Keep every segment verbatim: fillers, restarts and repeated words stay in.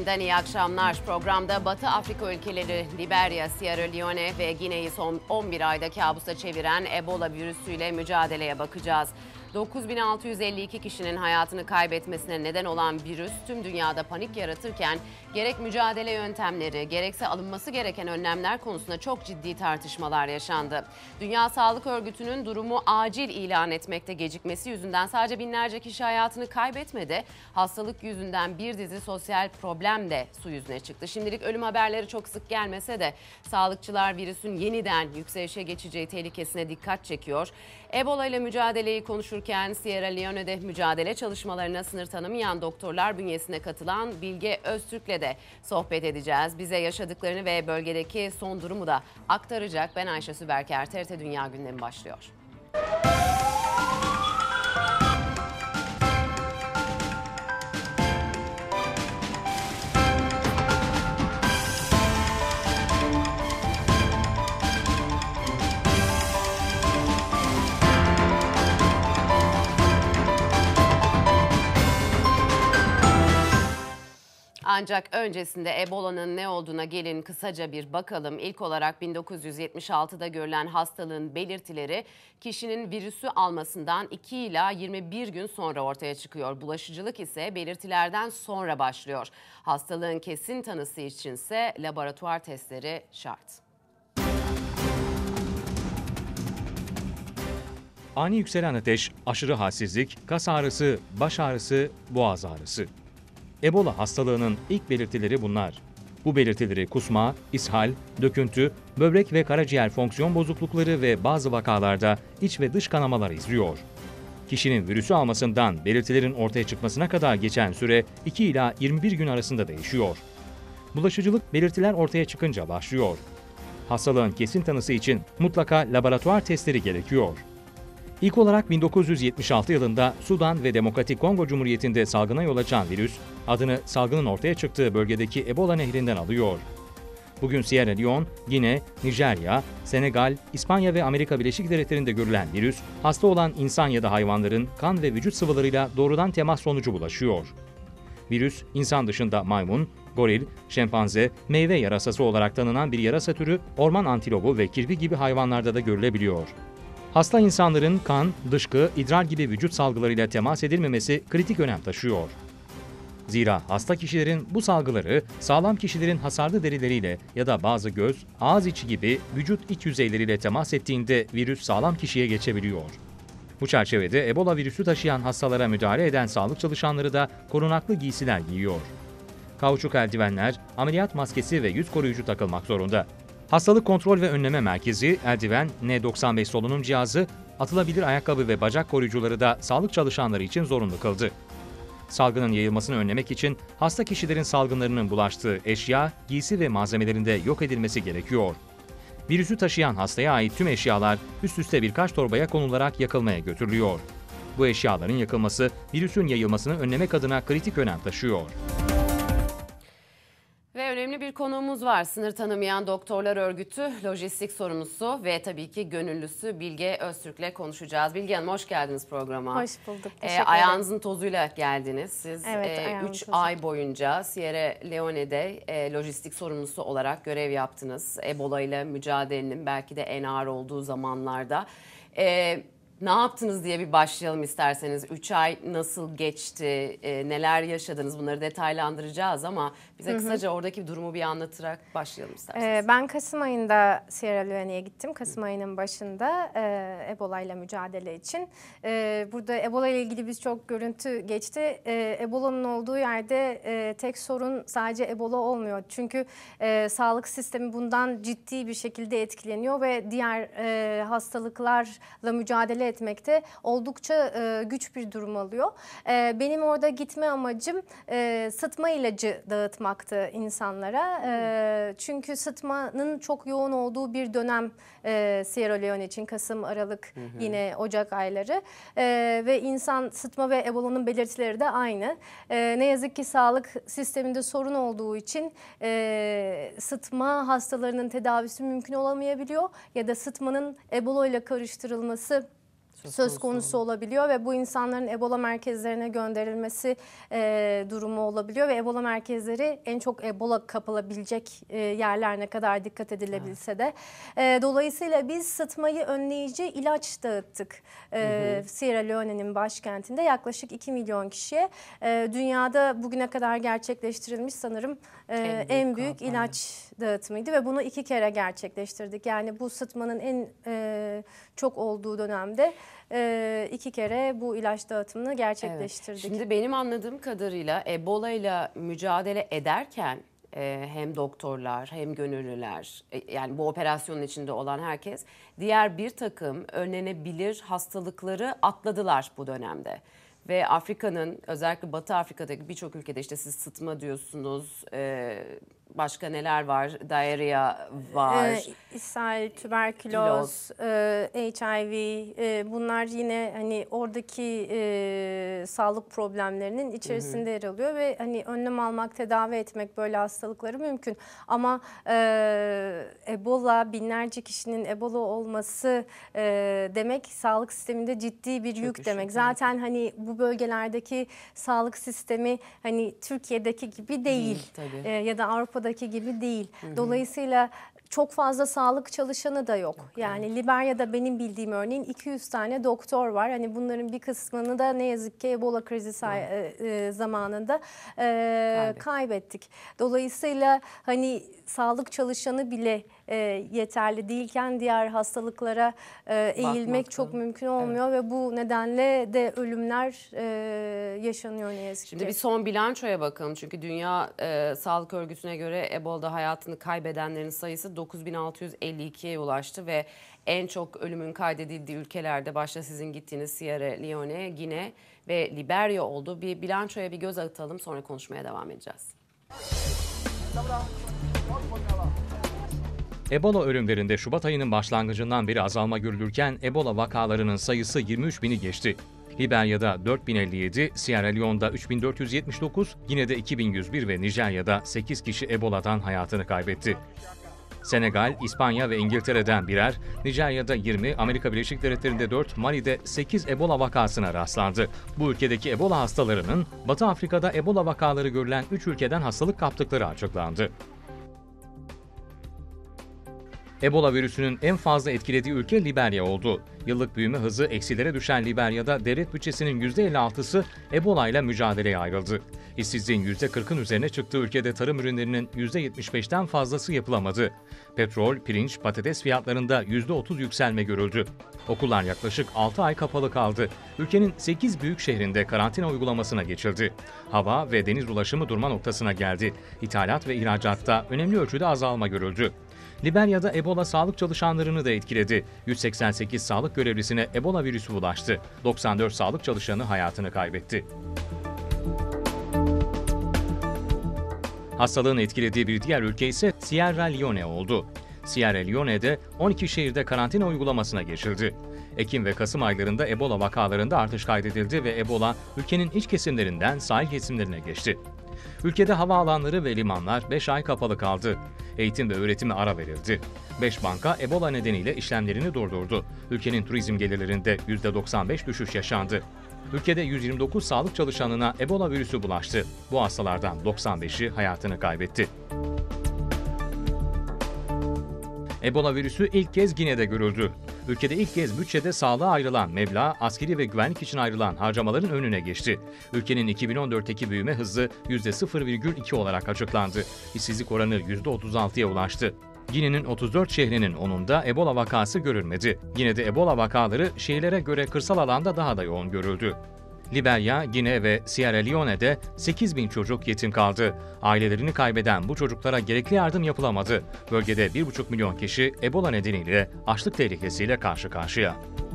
Yeniden iyi akşamlar. Programda Batı Afrika ülkeleri Liberya, Sierra Leone ve Gine'yi son on bir ayda kabusa çeviren Ebola virüsüyle mücadeleye bakacağız. dokuz bin altı yüz elli iki kişinin hayatını kaybetmesine neden olan virüs tüm dünyada panik yaratırken gerek mücadele yöntemleri gerekse alınması gereken önlemler konusunda çok ciddi tartışmalar yaşandı. Dünya Sağlık Örgütü'nün durumu acil ilan etmekte gecikmesi yüzünden sadece binlerce kişi hayatını kaybetmedi. Hastalık yüzünden bir dizi sosyal problem de su yüzüne çıktı. Şimdilik ölüm haberleri çok sık gelmese de sağlıkçılar virüsün yeniden yükselişe geçeceği tehlikesine dikkat çekiyor. Ebola ile mücadeleyi konuşurken Sierra Leone'de mücadele çalışmalarına sınır tanımayan doktorlar bünyesine katılan Bilge Öztürk'le de sohbet edeceğiz. Bize yaşadıklarını ve bölgedeki son durumu da aktaracak. Ben Ayşe Süberker, T R T Dünya Gündemi başlıyor. Ancak öncesinde Ebola'nın ne olduğuna gelin kısaca bir bakalım. İlk olarak bin dokuz yüz yetmiş altıda görülen hastalığın belirtileri kişinin virüsü almasından iki ila yirmi bir gün sonra ortaya çıkıyor. Bulaşıcılık ise belirtilerden sonra başlıyor. Hastalığın kesin tanısı içinse laboratuvar testleri şart. Ani yükselen ateş, aşırı halsizlik, kas ağrısı, baş ağrısı, boğaz ağrısı. Ebola hastalığının ilk belirtileri bunlar. Bu belirtileri kusma, ishal, döküntü, böbrek ve karaciğer fonksiyon bozuklukları ve bazı vakalarda iç ve dış kanamalar izliyor. Kişinin virüsü almasından belirtilerin ortaya çıkmasına kadar geçen süre iki ila yirmi bir gün arasında değişiyor. Bulaşıcılık belirtiler ortaya çıkınca başlıyor. Hastalığın kesin tanısı için mutlaka laboratuvar testleri gerekiyor. İlk olarak bin dokuz yüz yetmiş altı yılında Sudan ve Demokratik Kongo Cumhuriyeti'nde salgına yol açan virüs, adını salgının ortaya çıktığı bölgedeki Ebola nehrinden alıyor. Bugün Sierra Leone, Gine, Nijerya, Senegal, İspanya ve Amerika Birleşik Devletleri'nde görülen virüs, hasta olan insan ya da hayvanların kan ve vücut sıvılarıyla doğrudan temas sonucu bulaşıyor. Virüs, insan dışında maymun, goril, şempanze, meyve yarasası olarak tanınan bir yarasa türü, orman antilopu ve kirpi gibi hayvanlarda da görülebiliyor. Hasta insanların kan, dışkı, idrar gibi vücut salgılarıyla temas edilmemesi kritik önem taşıyor. Zira hasta kişilerin bu salgıları sağlam kişilerin hasarlı derileriyle ya da bazı göz, ağız içi gibi vücut iç yüzeyleriyle temas ettiğinde virüs sağlam kişiye geçebiliyor. Bu çerçevede Ebola virüsü taşıyan hastalara müdahale eden sağlık çalışanları da korunaklı giysiler giyiyor. Kauçuk eldivenler, ameliyat maskesi ve yüz koruyucu takılmak zorunda. Hastalık Kontrol ve Önleme Merkezi, eldiven, N doksan beş solunum cihazı, atılabilir ayakkabı ve bacak koruyucuları da sağlık çalışanları için zorunlu kıldı. Salgının yayılmasını önlemek için hasta kişilerin salgınlarının bulaştığı eşya, giysi ve malzemelerinde yok edilmesi gerekiyor. Virüsü taşıyan hastaya ait tüm eşyalar üst üste birkaç torbaya konularak yakılmaya götürülüyor. Bu eşyaların yakılması virüsün yayılmasını önlemek adına kritik önem taşıyor. Ve önemli bir konuğumuz var. Sınır Tanımayan Doktorlar Örgütü lojistik sorumlusu ve tabii ki gönüllüsü Bilge Öztürk'le konuşacağız. Bilge Hanım, hoş geldiniz programa. Hoş bulduk. Ee, ayağınızın tozuyla geldiniz. Siz evet, üç e, ay boyunca Sierra Leone'de e, lojistik sorumlusu olarak görev yaptınız. Ebola ile mücadelenin belki de en ağır olduğu zamanlarda. E, Ne yaptınız diye bir başlayalım isterseniz. üç ay nasıl geçti, e, neler yaşadınız, bunları detaylandıracağız ama bize kısaca hı hı. oradaki durumu bir anlatarak başlayalım isterseniz. Ee, ben Kasım ayında Sierra Leone'ye gittim. Kasım ayının başında e, Ebola ile mücadele için. E, burada Ebola ile ilgili birçok görüntü geçti. E, Ebola'nın olduğu yerde e, tek sorun sadece Ebola olmuyor. Çünkü e, sağlık sistemi bundan ciddi bir şekilde etkileniyor ve diğer e, hastalıklarla mücadele etmekte oldukça e, güç bir durum alıyor. E, benim orada gitme amacım e, sıtma ilacı dağıtmaktı insanlara. E, çünkü sıtmanın çok yoğun olduğu bir dönem e, Sierra Leone için Kasım, Aralık, hı hı. yine Ocak ayları e, ve insan sıtma ve Ebola'nın belirtileri de aynı. E, ne yazık ki sağlık sisteminde sorun olduğu için e, sıtma hastalarının tedavisi mümkün olamayabiliyor ya da sıtmanın Ebola ile karıştırılması söz, söz konusu olabiliyor ve bu insanların Ebola merkezlerine gönderilmesi e, durumu olabiliyor ve Ebola merkezleri en çok Ebola kapılabilecek e, yerler ne kadar dikkat edilebilse evet. de. E, dolayısıyla biz sıtmayı önleyici ilaç dağıttık e, hı hı. Sierra Leone'nin başkentinde yaklaşık iki milyon kişiye. E, dünyada bugüne kadar gerçekleştirilmiş sanırım e, en büyük, en büyük ilaç dağıtımıydı ve bunu iki kere gerçekleştirdik. Yani bu sıtmanın en e, çok olduğu dönemde e, iki kere bu ilaç dağıtımını gerçekleştirdik. Evet. Şimdi benim anladığım kadarıyla Ebola ile mücadele ederken e, hem doktorlar hem gönüllüler e, yani bu operasyonun içinde olan herkes diğer bir takım önlenebilir hastalıkları atladılar bu dönemde. Ve Afrika'nın özellikle Batı Afrika'daki birçok ülkede işte siz sıtma diyorsunuz, e, başka neler var? Diarrhea var. E, ishal, tüberküloz, e, H I V e, bunlar yine hani oradaki e, sağlık problemlerinin içerisinde hı hı. yer alıyor ve hani önlem almak, tedavi etmek böyle hastalıkları mümkün. Ama e, Ebola, binlerce kişinin Ebola olması e, demek sağlık sisteminde ciddi bir Çok yük demek. Zaten hani bu bölgelerdeki sağlık sistemi hani Türkiye'deki gibi değil, değil e, ya da Avrupa'daki gibi değil. Hı hı. Dolayısıyla çok fazla sağlık çalışanı da yok. yok yani evet. Liberya'da benim bildiğim örneğin iki yüz tane doktor var. Hani bunların bir kısmını da ne yazık ki Ebola krizi e, zamanında e, kaybettik. Dolayısıyla hani sağlık çalışanı bile e, yeterli değilken diğer hastalıklara e, eğilmek Bakmakta. çok mümkün olmuyor evet. ve bu nedenle de ölümler e, yaşanıyor ne yazık Şimdi ki. bir son bilançoya bakalım. Çünkü Dünya e, Sağlık Örgütü'ne göre Ebola'da hayatını kaybedenlerin sayısı dokuz bin altı yüz elli ikiye ulaştı ve en çok ölümün kaydedildiği ülkelerde başta sizin gittiğiniz Sierra Leone, Gine ve Liberya oldu. Bir bilançoya bir göz atalım, sonra konuşmaya devam edeceğiz. Ebola ölümlerinde Şubat ayının başlangıcından beri azalma görülürken Ebola vakalarının sayısı yirmi üç bini geçti. Liberya'da dört bin elli yedi, Sierra Leone'da üç bin dört yüz yetmiş dokuz, Gine'de iki bin yüz bir ve Nijerya'da sekiz kişi Ebola'dan hayatını kaybetti. Senegal, İspanya ve İngiltere'den birer, Nijerya'da yirmi, Amerika Birleşik Devletleri'nde dört, Mali'de sekiz Ebola vakasına rastlandı. Bu ülkedeki Ebola hastalarının Batı Afrika'da Ebola vakaları görülen üç ülkeden hastalık kaptıkları açıklandı. Ebola virüsünün en fazla etkilediği ülke Liberya oldu. Yıllık büyüme hızı eksilere düşen Liberya'da devlet bütçesinin yüzde elli altısı Ebola ile mücadeleye ayrıldı. İşsizliğin yüzde kırkın üzerine çıktığı ülkede tarım ürünlerinin yüzde yetmiş beşten fazlası yapılamadı. Petrol, pirinç, patates fiyatlarında yüzde otuz yükselme görüldü. Okullar yaklaşık altı ay kapalı kaldı. Ülkenin sekiz büyük şehrinde karantina uygulamasına geçildi. Hava ve deniz ulaşımı durma noktasına geldi. İthalat ve ihracatta önemli ölçüde azalma görüldü. Liberya'da Ebola sağlık çalışanlarını da etkiledi. yüz seksen sekiz sağlık görevlisine Ebola virüsü bulaştı. doksan dört sağlık çalışanı hayatını kaybetti. Hastalığın etkilediği bir diğer ülke ise Sierra Leone oldu. Sierra Leone'de on iki şehirde karantina uygulamasına geçildi. Ekim ve Kasım aylarında Ebola vakalarında artış kaydedildi ve Ebola ülkenin iç kesimlerinden sahil kesimlerine geçti. Ülkede havaalanları ve limanlar beş ay kapalı kaldı. Eğitim ve öğretime ara verildi. beş banka Ebola nedeniyle işlemlerini durdurdu. Ülkenin turizm gelirlerinde yüzde doksan beş düşüş yaşandı. Ülkede yüz yirmi dokuz sağlık çalışanına Ebola virüsü bulaştı. Bu hastalardan doksan beşi hayatını kaybetti. Ebola virüsü ilk kez Gine'de görüldü. Ülkede ilk kez bütçede sağlığa ayrılan meblağ, askeri ve güvenlik için ayrılan harcamaların önüne geçti. Ülkenin iki bin on dörtteki büyüme hızı yüzde sıfır virgül iki olarak açıklandı. İşsizlik oranı yüzde otuz altıya ulaştı. Gine'nin otuz dört şehrinin onunda Ebola vakası görülmedi. Gine'de Ebola vakaları şehirlere göre kırsal alanda daha da yoğun görüldü. Liberya, Gine ve Sierra Leone'de sekiz bin çocuk yetim kaldı. Ailelerini kaybeden bu çocuklara gerekli yardım yapılamadı. Bölgede bir buçuk milyon kişi Ebola nedeniyle açlık tehlikesiyle karşı karşıya.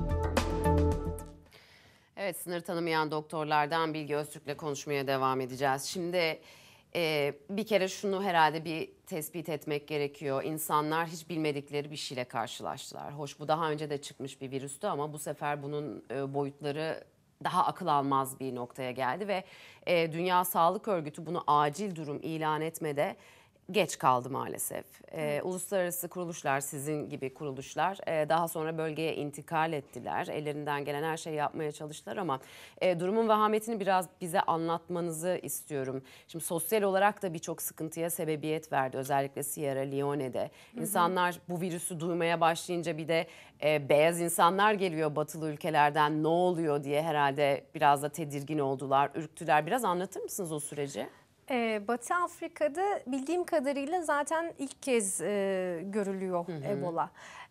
Evet, sınır tanımayan doktorlardan Bilge Öztürk'le konuşmaya devam edeceğiz. Şimdi e, bir kere şunu herhalde bir tespit etmek gerekiyor. İnsanlar hiç bilmedikleri bir şeyle karşılaştılar. Hoş, bu daha önce de çıkmış bir virüstü ama bu sefer bunun e, boyutları daha akıl almaz bir noktaya geldi ve e, Dünya Sağlık Örgütü bunu acil durum ilan etmede geç kaldı maalesef. Ee, uluslararası kuruluşlar, sizin gibi kuruluşlar e, daha sonra bölgeye intikal ettiler. Ellerinden gelen her şeyi yapmaya çalıştılar ama e, durumun vehametini biraz bize anlatmanızı istiyorum. Şimdi sosyal olarak da birçok sıkıntıya sebebiyet verdi, özellikle Sierra Leone'de. İnsanlar bu virüsü duymaya başlayınca bir de e, beyaz insanlar geliyor batılı ülkelerden, ne oluyor diye herhalde biraz da tedirgin oldular, ürktüler. Biraz anlatır mısınız o süreci? Ee, Batı Afrika'da bildiğim kadarıyla zaten ilk kez e, görülüyor hı hı. Ebola.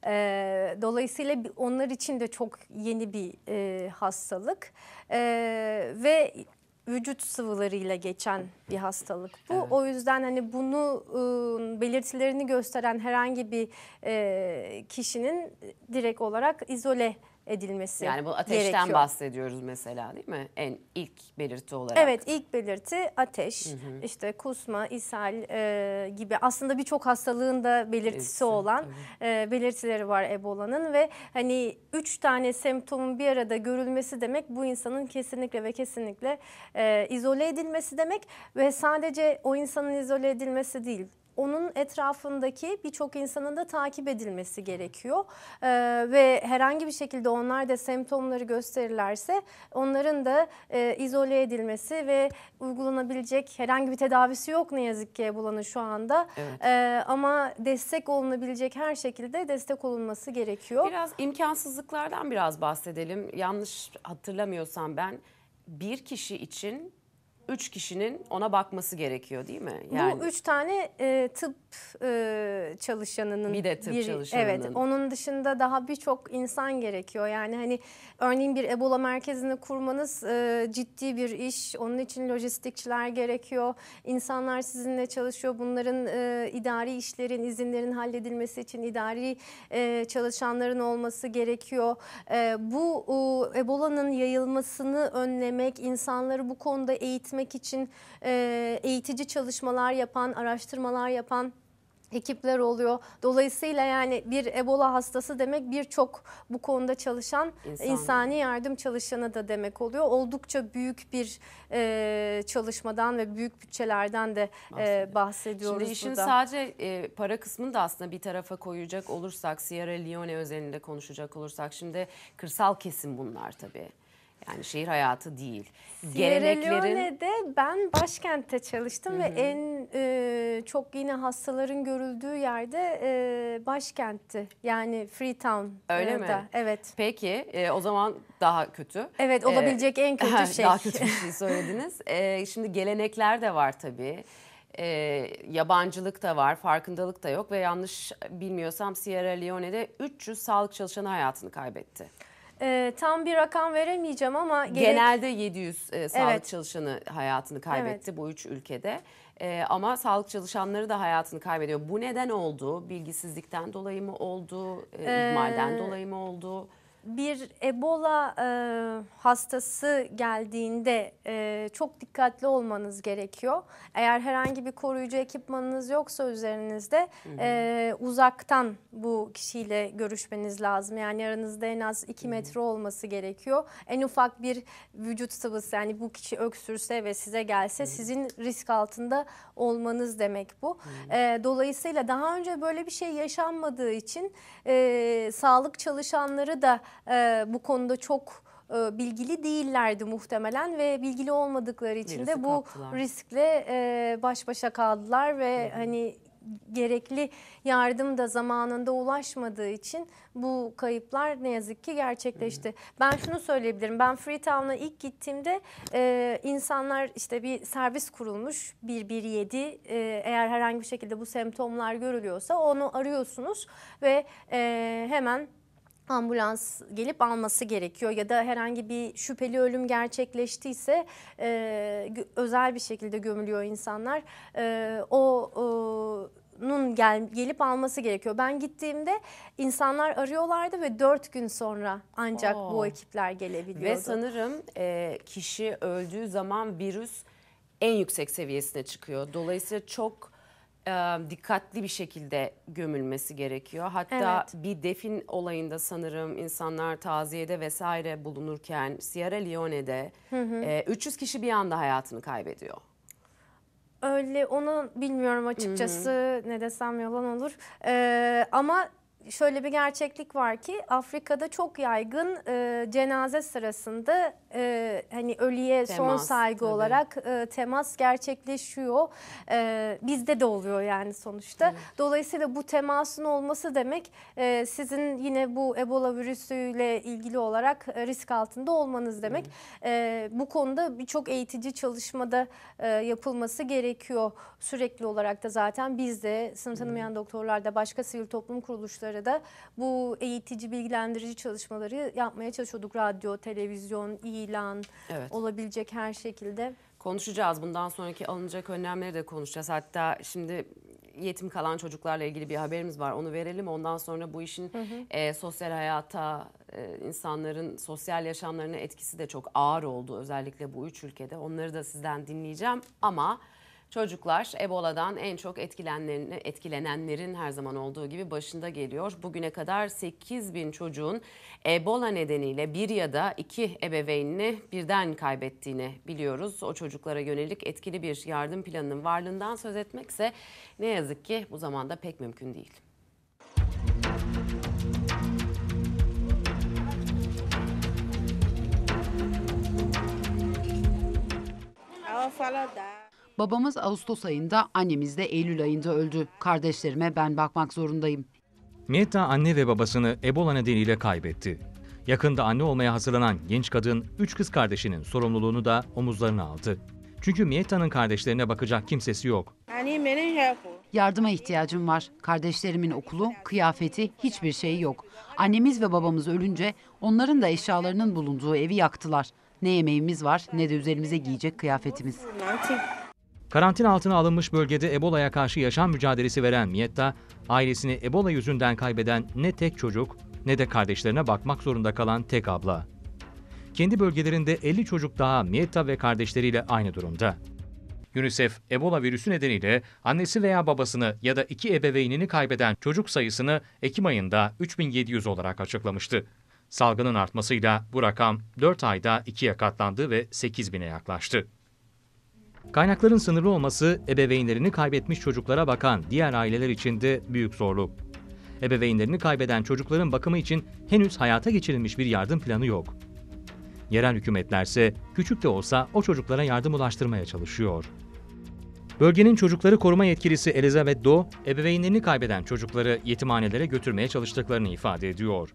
E, dolayısıyla onlar için de çok yeni bir e, hastalık e, ve vücut sıvılarıyla geçen bir hastalık bu. Evet. O yüzden hani bunu e, belirtilerini gösteren herhangi bir e, kişinin direkt olarak izole edilmesi Yani bu ateşten gerekiyor. Bahsediyoruz mesela, değil mi? En ilk belirti olarak. Evet, ilk belirti ateş, hı hı. işte kusma, ishal e, gibi aslında birçok hastalığın da belirtisi Belirtisi, olan e, belirtileri var Ebola'nın ve hani üç tane semptomun bir arada görülmesi demek bu insanın kesinlikle ve kesinlikle e, izole edilmesi demek ve sadece o insanın izole edilmesi değil. Onun etrafındaki birçok insanın da takip edilmesi gerekiyor ee, ve herhangi bir şekilde onlar da semptomları gösterirlerse onların da e, izole edilmesi ve uygulanabilecek herhangi bir tedavisi yok ne yazık ki Ebola'nın şu anda. Evet. Ee, ama destek olunabilecek her şekilde destek olunması gerekiyor. Biraz imkansızlıklardan biraz bahsedelim. Yanlış hatırlamıyorsam ben bir kişi için üç kişinin ona bakması gerekiyor, değil mi? Yani bu üç tane e, tıp e, çalışanının. Bir de tıp bir, çalışanının. Evet, onun dışında daha birçok insan gerekiyor. Yani hani örneğin bir Ebola merkezini kurmanız e, ciddi bir iş. Onun için lojistikçiler gerekiyor. İnsanlar sizinle çalışıyor. Bunların e, idari işlerin, izinlerin halledilmesi için idari e, çalışanların olması gerekiyor. E, bu e, Ebola'nın yayılmasını önlemek, insanları bu konuda eğitmek için e, eğitici çalışmalar yapan, araştırmalar yapan ekipler oluyor. Dolayısıyla yani bir Ebola hastası demek birçok bu konuda çalışan İnsan. insani yardım çalışanı da demek oluyor. Oldukça büyük bir e, çalışmadan ve büyük bütçelerden de e, bahsediyoruz Şimdi işin burada. sadece e, para kısmını da aslında bir tarafa koyacak olursak, Sierra Leone özelinde konuşacak olursak, şimdi kırsal kesim bunlar tabii. Yani şehir hayatı değil. Sierra Leone'de ben başkentte çalıştım hı hı. ve en e, çok yine hastaların görüldüğü yerde e, başkentti. Yani Freetown. Öyle mi? Evet. Peki e, o zaman daha kötü. Evet, olabilecek ee, en kötü şey. Daha kötü bir şey söylediniz. e, şimdi gelenekler de var tabii. E, yabancılık da var, farkındalık da yok ve yanlış bilmiyorsam Sierra Leone'de üç yüz sağlık çalışanı hayatını kaybetti. E, tam bir rakam veremeyeceğim ama gerek... genelde yedi yüz e, sağlık evet. çalışanı hayatını kaybetti evet. bu üç ülkede. E, ama sağlık çalışanları da hayatını kaybediyor. Bu neden oldu? Bilgisizlikten dolayı mı oldu? E, ee, ihmalden dolayı mı oldu? Bir Ebola e, hastası geldiğinde e, çok dikkatli olmanız gerekiyor. Eğer herhangi bir koruyucu ekipmanınız yoksa üzerinizde hı hı. E, uzaktan bu kişiyle görüşmeniz lazım. Yani aranızda en az iki metre olması gerekiyor. En ufak bir vücut sıvısı, yani bu kişi öksürse ve size gelse hı hı. sizin risk altında olmanız demek bu. Hı hı. E, dolayısıyla daha önce böyle bir şey yaşanmadığı için e, sağlık çalışanları da Ee, bu konuda çok e, bilgili değillerdi muhtemelen ve bilgili olmadıkları için Virüsü de bu kaptılar. riskle e, baş başa kaldılar ve hı hı. hani gerekli yardım da zamanında ulaşmadığı için bu kayıplar ne yazık ki gerçekleşti. Hı hı. Ben şunu söyleyebilirim. Ben Freetown'a ilk gittiğimde e, insanlar işte bir servis kurulmuş bir bir yedi e, eğer herhangi bir şekilde bu semptomlar görülüyorsa onu arıyorsunuz ve e, hemen ambulans gelip alması gerekiyor ya da herhangi bir şüpheli ölüm gerçekleştiyse e, özel bir şekilde gömülüyor insanlar. E, o e, nun gel, gelip alması gerekiyor. Ben gittiğimde insanlar arıyorlardı ve dört gün sonra ancak Oo. bu ekipler gelebiliyordu. Ve sanırım e, kişi öldüğü zaman virüs en yüksek seviyesine çıkıyor. Dolayısıyla çok dikkatli bir şekilde gömülmesi gerekiyor. Hatta evet. bir defin olayında sanırım insanlar taziyede vesaire bulunurken Sierra Leone'de hı hı. üç yüz kişi bir anda hayatını kaybediyor. Öyle onu bilmiyorum açıkçası, hı hı. Ne desem yalan olur. Ee, ama şöyle bir gerçeklik var ki Afrika'da çok yaygın e, cenaze sırasında e, hani ölüye temas, son saygı tabii. olarak e, temas gerçekleşiyor. E, bizde de oluyor yani sonuçta. Evet. Dolayısıyla bu temasın olması demek e, sizin yine bu Ebola virüsüyle ilgili olarak risk altında olmanız demek. E, bu konuda birçok eğitici çalışmada e, yapılması gerekiyor. Sürekli olarak da zaten biz de sınır tanımayan doktorlar da başka sivil toplum kuruluşları da bu eğitici, bilgilendirici çalışmaları yapmaya çalışıyorduk. Radyo, televizyon, ilan, evet. olabilecek her şekilde. Konuşacağız. Bundan sonraki alınacak önlemleri de konuşacağız. Hatta şimdi yetim kalan çocuklarla ilgili bir haberimiz var. Onu verelim. Ondan sonra bu işin hı hı. E, sosyal hayata, e, insanların sosyal yaşamlarına etkisi de çok ağır oldu. Özellikle bu üç ülkede. Onları da sizden dinleyeceğim. Ama çocuklar Ebola'dan en çok etkilenenlerin, etkilenenlerin her zaman olduğu gibi başında geliyor. Bugüne kadar sekiz bin çocuğun Ebola nedeniyle bir ya da iki ebeveynini birden kaybettiğini biliyoruz. O çocuklara yönelik etkili bir yardım planının varlığından söz etmekse ne yazık ki bu zamanda pek mümkün değil. Babamız Ağustos ayında, annemiz de Eylül ayında öldü. Kardeşlerime ben bakmak zorundayım. Mietta anne ve babasını Ebola nedeniyle kaybetti. Yakında anne olmaya hazırlanan genç kadın, üç kız kardeşinin sorumluluğunu da omuzlarına aldı. Çünkü Mietta'nın kardeşlerine bakacak kimsesi yok. Yardıma ihtiyacım var. Kardeşlerimin okulu, kıyafeti, hiçbir şeyi yok. Annemiz ve babamız ölünce onların da eşyalarının bulunduğu evi yaktılar. Ne yemeğimiz var ne de üzerimize giyecek kıyafetimiz. Karantina altına alınmış bölgede Ebola'ya karşı yaşam mücadelesi veren Mietta, ailesini Ebola yüzünden kaybeden ne tek çocuk ne de kardeşlerine bakmak zorunda kalan tek abla. Kendi bölgelerinde elli çocuk daha Mietta ve kardeşleriyle aynı durumda. UNICEF, Ebola virüsü nedeniyle annesi veya babasını ya da iki ebeveynini kaybeden çocuk sayısını Ekim ayında üç bin yedi yüz olarak açıklamıştı. Salgının artmasıyla bu rakam dört ayda ikiye katlandı ve sekiz bine yaklaştı. Kaynakların sınırlı olması ebeveynlerini kaybetmiş çocuklara bakan diğer aileler için de büyük zorluk. Ebeveynlerini kaybeden çocukların bakımı için henüz hayata geçirilmiş bir yardım planı yok. Yerel hükümetlerse küçük de olsa o çocuklara yardım ulaştırmaya çalışıyor. Bölgenin çocukları koruma yetkilisi Elizabeth Doe, ebeveynlerini kaybeden çocukları yetimhanelere götürmeye çalıştıklarını ifade ediyor.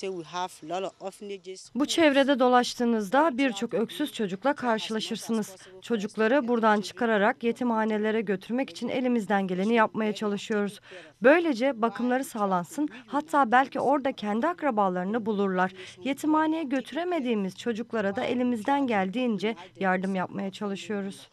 Bu çevrede dolaştığınızda birçok öksüz çocukla karşılaşırsınız. Çocukları buradan çıkararak yetimhanelere götürmek için elimizden geleni yapmaya çalışıyoruz. Böylece bakımları sağlansın, hatta belki orada kendi akrabalarını bulurlar. Yetimhaneye götüremediğimiz çocuklara da elimizden geldiğince yardım yapmaya çalışıyoruz.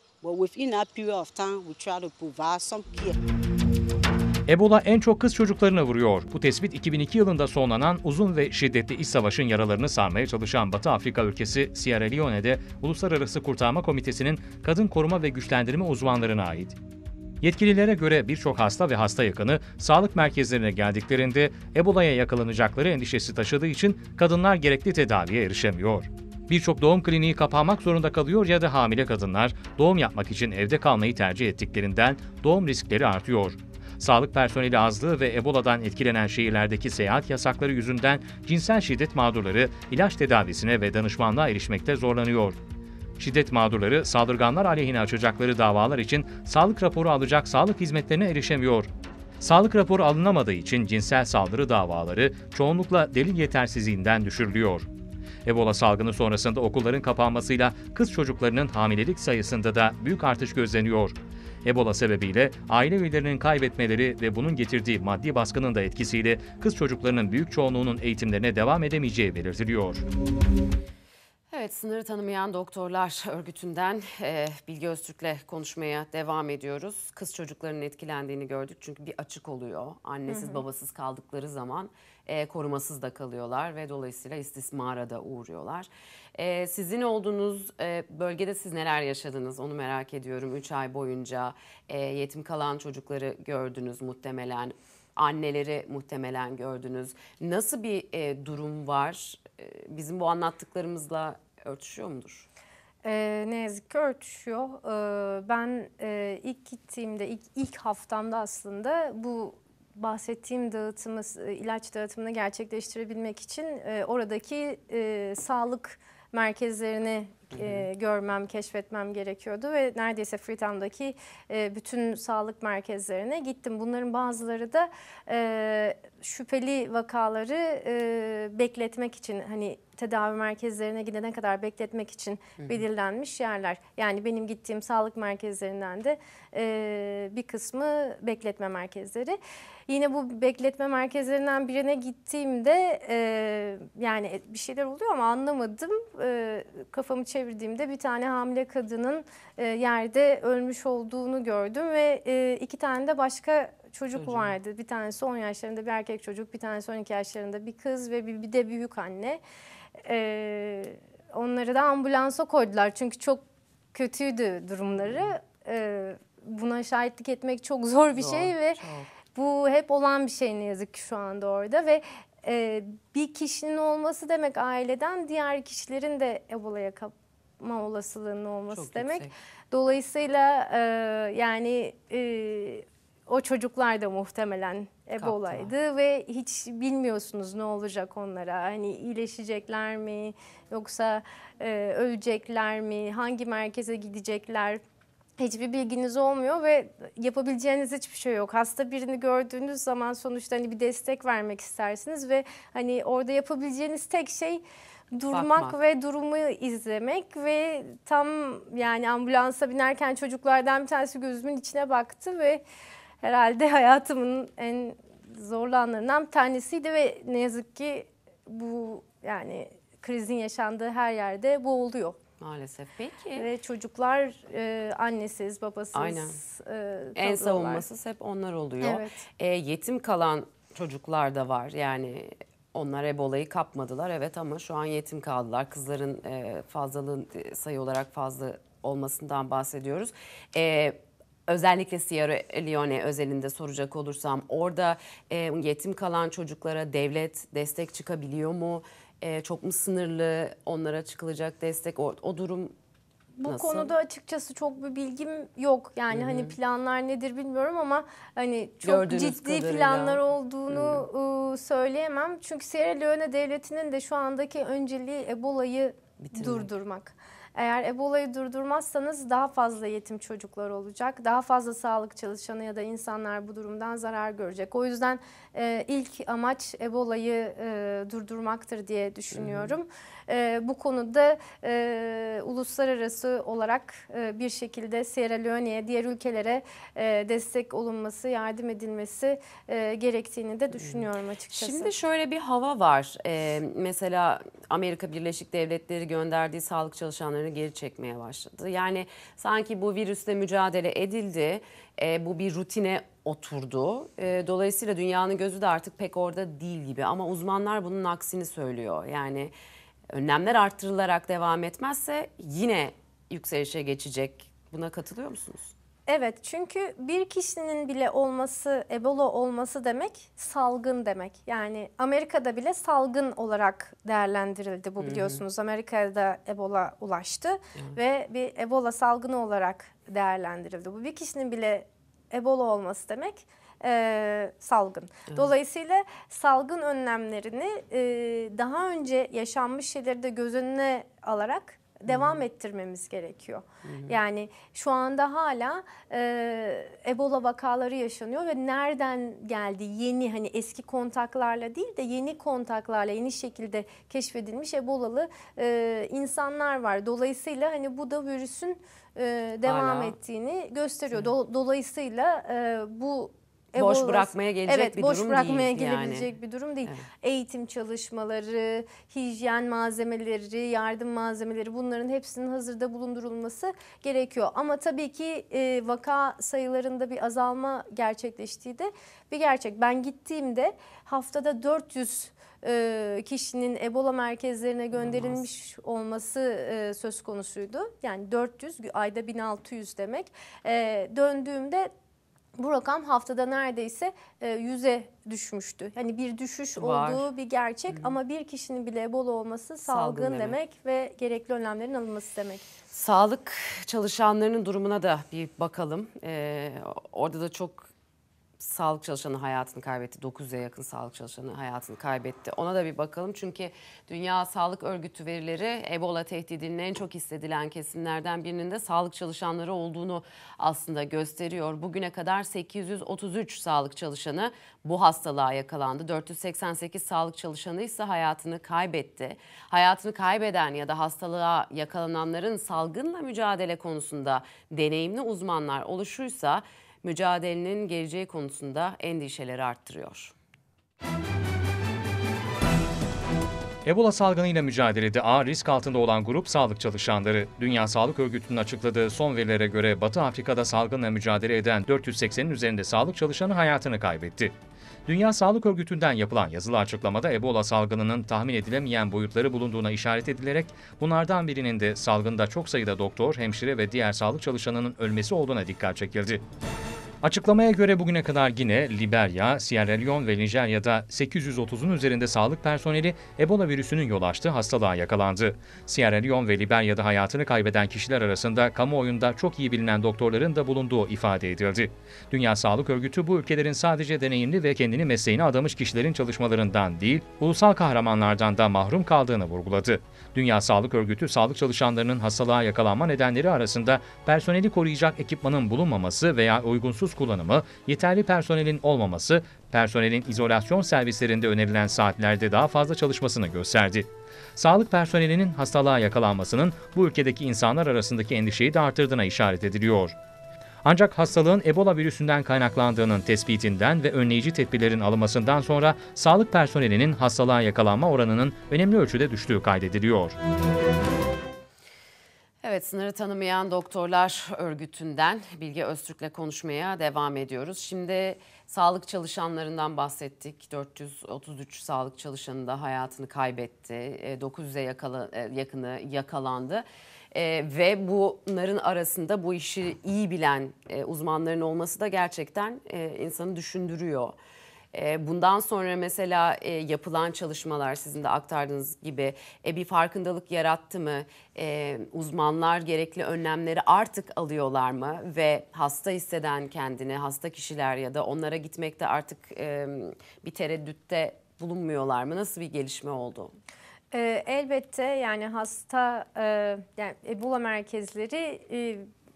Ebola en çok kız çocuklarına vuruyor. Bu tespit iki bin iki yılında sonlanan uzun ve şiddetli iç savaşın yaralarını sarmaya çalışan Batı Afrika ülkesi Sierra Leone'de Uluslararası Kurtarma Komitesi'nin kadın koruma ve güçlendirme uzmanlarına ait. Yetkililere göre birçok hasta ve hasta yakını sağlık merkezlerine geldiklerinde Ebola'ya yakalanacakları endişesi taşıdığı için kadınlar gerekli tedaviye erişemiyor. Birçok doğum kliniği kapanmak zorunda kalıyor ya da hamile kadınlar doğum yapmak için evde kalmayı tercih ettiklerinden doğum riskleri artıyor. Sağlık personeli azlığı ve Ebola'dan etkilenen şehirlerdeki seyahat yasakları yüzünden cinsel şiddet mağdurları ilaç tedavisine ve danışmanlığa erişmekte zorlanıyor. Şiddet mağdurları saldırganlar aleyhine açacakları davalar için sağlık raporu alacak sağlık hizmetlerine erişemiyor. Sağlık raporu alınamadığı için cinsel saldırı davaları çoğunlukla delil yetersizliğinden düşürülüyor. Ebola salgını sonrasında okulların kapanmasıyla kız çocuklarının hamilelik sayısında da büyük artış gözleniyor. Ebola sebebiyle aile üyelerinin kaybetmeleri ve bunun getirdiği maddi baskının da etkisiyle kız çocuklarının büyük çoğunluğunun eğitimlerine devam edemeyeceği belirtiliyor. Evet, sınırı tanımayan doktorlar örgütünden e, Bilge Öztürk'le konuşmaya devam ediyoruz. Kız çocuklarının etkilendiğini gördük çünkü bir açık oluyor. Annesiz hı hı. babasız kaldıkları zaman e, korumasız da kalıyorlar ve dolayısıyla istismara da uğruyorlar. E, sizin olduğunuz e, bölgede siz neler yaşadınız onu merak ediyorum. üç ay boyunca e, yetim kalan çocukları gördünüz muhtemelen. Anneleri muhtemelen gördünüz. Nasıl bir e, durum var? E, bizim bu anlattıklarımızla örtüşüyor mudur? Ee, ne yazık ki örtüşüyor. Ee, ben e, ilk gittiğimde, ilk, ilk haftamda aslında bu bahsettiğim dağıtımı, ilaç dağıtımını gerçekleştirebilmek için e, oradaki e, sağlık merkezlerini e, görmem, keşfetmem gerekiyordu ve neredeyse Freetown'daki e, bütün sağlık merkezlerine gittim. Bunların bazıları da e, şüpheli vakaları e, bekletmek için, hani tedavi merkezlerine gidene kadar bekletmek için belirlenmiş yerler. Yani benim gittiğim sağlık merkezlerinden de e, bir kısmı bekletme merkezleri. Yine bu bekletme merkezlerinden birine gittiğimde e, yani bir şeyler oluyor ama anlamadım. E, kafamı çevirdiğimde bir tane hamile kadının e, yerde ölmüş olduğunu gördüm ve e, iki tane de başka çocuk Çocuğum. vardı. Bir tanesi on yaşlarında bir erkek çocuk, bir tanesi on iki yaşlarında bir kız ve bir, bir de büyük anne. Ee, onları da ambulansa koydular çünkü çok kötüydü durumları. Ee, buna şahitlik etmek çok zor bir Zor, şey ve çok. bu hep olan bir şey ne yazık ki şu anda orada ve e, bir kişinin olması demek aileden diğer kişilerin de Ebola'ya kapma olasılığının olması Çok demek. yüksek. Dolayısıyla e, yani e, o çocuklar da muhtemelen Ebola'ydı ve hiç bilmiyorsunuz ne olacak onlara. Hani iyileşecekler mi yoksa e, ölecekler mi, hangi merkeze gidecekler? Hiçbir bilginiz olmuyor ve yapabileceğiniz hiçbir şey yok. Hasta birini gördüğünüz zaman sonuçta hani bir destek vermek istersiniz ve hani orada yapabileceğiniz tek şey durmak Bakmak. ve durumu izlemek ve tam yani ambulansa binerken çocuklardan bir tanesi gözümün içine baktı ve herhalde hayatımın en zorlu anlarından bir tanesiydi ve ne yazık ki bu yani krizin yaşandığı her yerde bu oluyor. Maalesef. Peki. Ve çocuklar e, annesiz, babasız Aynen. e, En kalıyorlar. savunmasız hep onlar oluyor. Evet. E, yetim kalan çocuklar da var. Yani onlar Ebola'yı kapmadılar evet ama şu an yetim kaldılar. Kızların e, fazlalığın e, sayı olarak fazla olmasından bahsediyoruz. E, özellikle Sierra Leone özelinde soracak olursam orada e, yetim kalan çocuklara devlet destek çıkabiliyor mu? E, çok mu sınırlı onlara çıkılacak destek? O, o durum Bu nasıl? konuda açıkçası çok bir bilgim yok. Yani Hı hı. hani planlar nedir bilmiyorum ama hani çok Gördüğünüz ciddi kadarıyla. planlar olduğunu ıı, söyleyemem. Çünkü Sierra Leone devletinin de şu andaki önceliği Ebola'yı Bitirmek. durdurmak. Eğer Ebola'yı durdurmazsanız daha fazla yetim çocuklar olacak. Daha fazla sağlık çalışanı ya da insanlar bu durumdan zarar görecek. O yüzden e, ilk amaç Ebola'yı e, durdurmaktır diye düşünüyorum. E, bu konuda e, uluslararası olarak e, bir şekilde Sierra Leone'ye, diğer ülkelere e, destek olunması, yardım edilmesi e, gerektiğini de düşünüyorum açıkçası. Şimdi şöyle bir hava var. Ee, mesela Amerika Birleşik Devletleri gönderdiği sağlık çalışanlarını geri çekmeye başladı. Yani sanki bu virüsle mücadele edildi. Ee, bu bir rutine oturdu. Ee, dolayısıyla dünyanın gözü de artık pek orada değil gibi. Ama uzmanlar bunun aksini söylüyor. Yani önlemler arttırılarak devam etmezse yine yükselişe geçecek. Buna katılıyor musunuz? Evet, çünkü bir kişinin bile olması, Ebola olması demek salgın demek. Yani Amerika'da bile salgın olarak değerlendirildi bu biliyorsunuz. Amerika'da Ebola ulaştı ve bir Ebola salgını olarak değerlendirildi. Bu bir kişinin bile Ebola olması demek e, salgın. Dolayısıyla salgın önlemlerini e, daha önce yaşanmış şeyleri de göz önüne alarak devam hmm. ettirmemiz gerekiyor. Hmm. Yani şu anda hala e, Ebola vakaları yaşanıyor ve nereden geldi? Yeni hani eski kontaklarla değil de yeni kontaklarla yeni şekilde keşfedilmiş Ebola'lı e, insanlar var. Dolayısıyla hani bu da virüsün e, devam hala ettiğini gösteriyor. Do- dolayısıyla e, bu boş Ebola, bırakmaya gelecek evet, bir boş durum bırakmaya değil gelebilecek yani. bir durum değil. Evet. Eğitim çalışmaları, hijyen malzemeleri, yardım malzemeleri bunların hepsinin hazırda bulundurulması gerekiyor. Ama tabii ki e, vaka sayılarında bir azalma gerçekleştiği de bir gerçek. Ben gittiğimde haftada dört yüz e, kişinin Ebola merkezlerine gönderilmiş olması e, söz konusuydu. Yani dört yüz ayda bin altı yüz demek. E, döndüğümde Bu rakam haftada neredeyse yüze düşmüştü. Yani bir düşüş Var. olduğu bir gerçek, hı hı, ama bir kişinin bile Ebola olması salgın, salgın demek. demek ve gerekli önlemlerin alınması demek. Sağlık çalışanlarının durumuna da bir bakalım. Ee, orada da çok sağlık çalışanı hayatını kaybetti. dokuz yüze yakın sağlık çalışanı hayatını kaybetti. Ona da bir bakalım. Çünkü Dünya Sağlık Örgütü verileri Ebola tehdidinin en çok hissedilen kesimlerden birinin de sağlık çalışanları olduğunu aslında gösteriyor. Bugüne kadar sekiz yüz otuz üç sağlık çalışanı bu hastalığa yakalandı. dört yüz seksen sekiz sağlık çalışanı ise hayatını kaybetti. Hayatını kaybeden ya da hastalığa yakalananların salgınla mücadele konusunda deneyimli uzmanlar oluşuysa mücadelenin geleceği konusunda endişeleri arttırıyor. Ebola salgınıyla mücadelede ağır risk altında olan grup sağlık çalışanları. Dünya Sağlık Örgütü'nün açıkladığı son verilere göre Batı Afrika'da salgınla mücadele eden dört yüz seksenin üzerinde sağlık çalışanı hayatını kaybetti. Dünya Sağlık Örgütü'nden yapılan yazılı açıklamada Ebola salgınının tahmin edilemeyen boyutları bulunduğuna işaret edilerek bunlardan birinin de salgında çok sayıda doktor, hemşire ve diğer sağlık çalışanının ölmesi olduğuna dikkat çekildi. Açıklamaya göre bugüne kadar Gine, Liberya, Sierra Leone ve Nijerya'da sekiz yüz otuzun üzerinde sağlık personeli Ebola virüsünün yol açtığı hastalığa yakalandı. Sierra Leone ve Liberya'da hayatını kaybeden kişiler arasında kamuoyunda çok iyi bilinen doktorların da bulunduğu ifade edildi. Dünya Sağlık Örgütü bu ülkelerin sadece deneyimli ve kendini mesleğine adamış kişilerin çalışmalarından değil, ulusal kahramanlardan da mahrum kaldığını vurguladı. Dünya Sağlık Örgütü, sağlık çalışanlarının hastalığa yakalanma nedenleri arasında personeli koruyacak ekipmanın bulunmaması veya uygunsuz kullanımı, yeterli personelin olmaması, personelin izolasyon servislerinde önerilen saatlerde daha fazla çalışmasını gösterdi. Sağlık personelinin hastalığa yakalanmasının bu ülkedeki insanlar arasındaki endişeyi de artırdığına işaret ediliyor. Ancak hastalığın Ebola virüsünden kaynaklandığının tespitinden ve önleyici tedbirlerin alınmasından sonra sağlık personelinin hastalığa yakalanma oranının önemli ölçüde düştüğü kaydediliyor. Evet, sınırı tanımayan doktorlar örgütünden Bilge Öztürk'le konuşmaya devam ediyoruz. Şimdi sağlık çalışanlarından bahsettik. dört yüz otuz üç sağlık çalışanı da hayatını kaybetti. dokuz yüze yakını yakalandı. Ee, ve bunların arasında bu işi iyi bilen e, uzmanların olması da gerçekten e, insanı düşündürüyor. E, bundan sonra mesela e, yapılan çalışmalar sizin de aktardığınız gibi e, bir farkındalık yarattı mı? E, uzmanlar gerekli önlemleri artık alıyorlar mı? Ve hasta hisseden kendini, hasta kişiler ya da onlara gitmekte artık e, bir tereddütte bulunmuyorlar mı? Nasıl bir gelişme oldu? E, elbette yani hasta e, yani Ebola merkezleri e,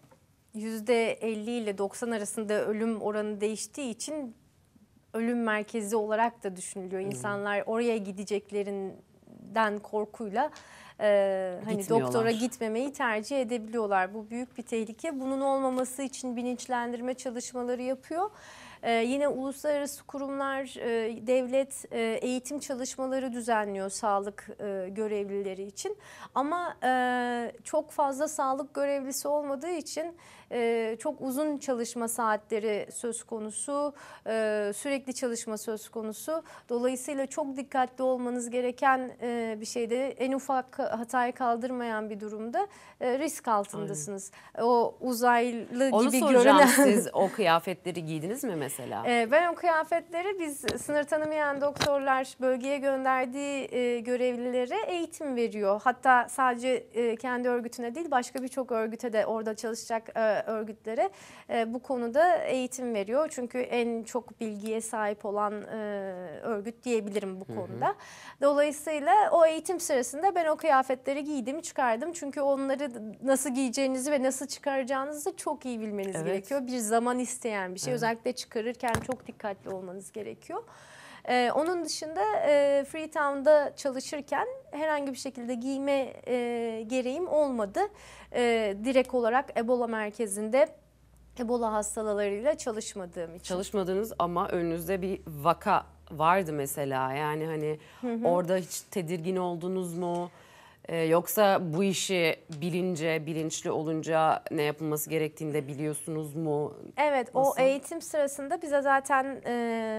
yüzde elli ile doksan arasında ölüm oranı değiştiği için ölüm merkezi olarak da düşünülüyor. İnsanlar oraya gideceklerinden korkuyla e, hani doktora gitmemeyi tercih edebiliyorlar. Bu büyük bir tehlike. Bunun olmaması için bilinçlendirme çalışmaları yapıyor. Ee, yine uluslararası kurumlar, e, devlet e, eğitim çalışmaları düzenliyor sağlık e, görevlileri için. Ama e, çok fazla sağlık görevlisi olmadığı için e, çok uzun çalışma saatleri söz konusu, e, sürekli çalışma söz konusu. Dolayısıyla çok dikkatli olmanız gereken e, bir şeyde, en ufak hatayı kaldırmayan bir durumda e, risk altındasınız. Aynen. O uzaylı Onu gibi soracağım, görünen... siz o kıyafetleri giydiniz mi mesela? E, ben o kıyafetleri biz sınır tanımayan doktorlar bölgeye gönderdiği e, görevlilere eğitim veriyor. Hatta sadece e, kendi örgütüne değil, başka birçok örgüte de, orada çalışacak e, örgütlere e, bu konuda eğitim veriyor. Çünkü en çok bilgiye sahip olan e, örgüt diyebilirim bu konuda. Hı hı. Dolayısıyla o eğitim sırasında ben o kıyafetleri giydim, çıkardım. Çünkü onları nasıl giyeceğinizi ve nasıl çıkaracağınızı çok iyi bilmeniz evet. gerekiyor. Bir zaman isteyen bir şey. Evet. Özellikle çıkarırken çok dikkatli olmanız gerekiyor. Ee, onun dışında e, Freetown'da çalışırken herhangi bir şekilde giyme e, gereğim olmadı. E, direkt olarak Ebola merkezinde Ebola hastalarıyla çalışmadığım için. Çalışmadınız ama önünüzde bir vaka vardı mesela. Yani hani hı hı. orada hiç tedirgin oldunuz mu? Ee, yoksa bu işi bilince, bilinçli olunca ne yapılması gerektiğini de biliyorsunuz mu? Evet, nasıl? O eğitim sırasında bize zaten e,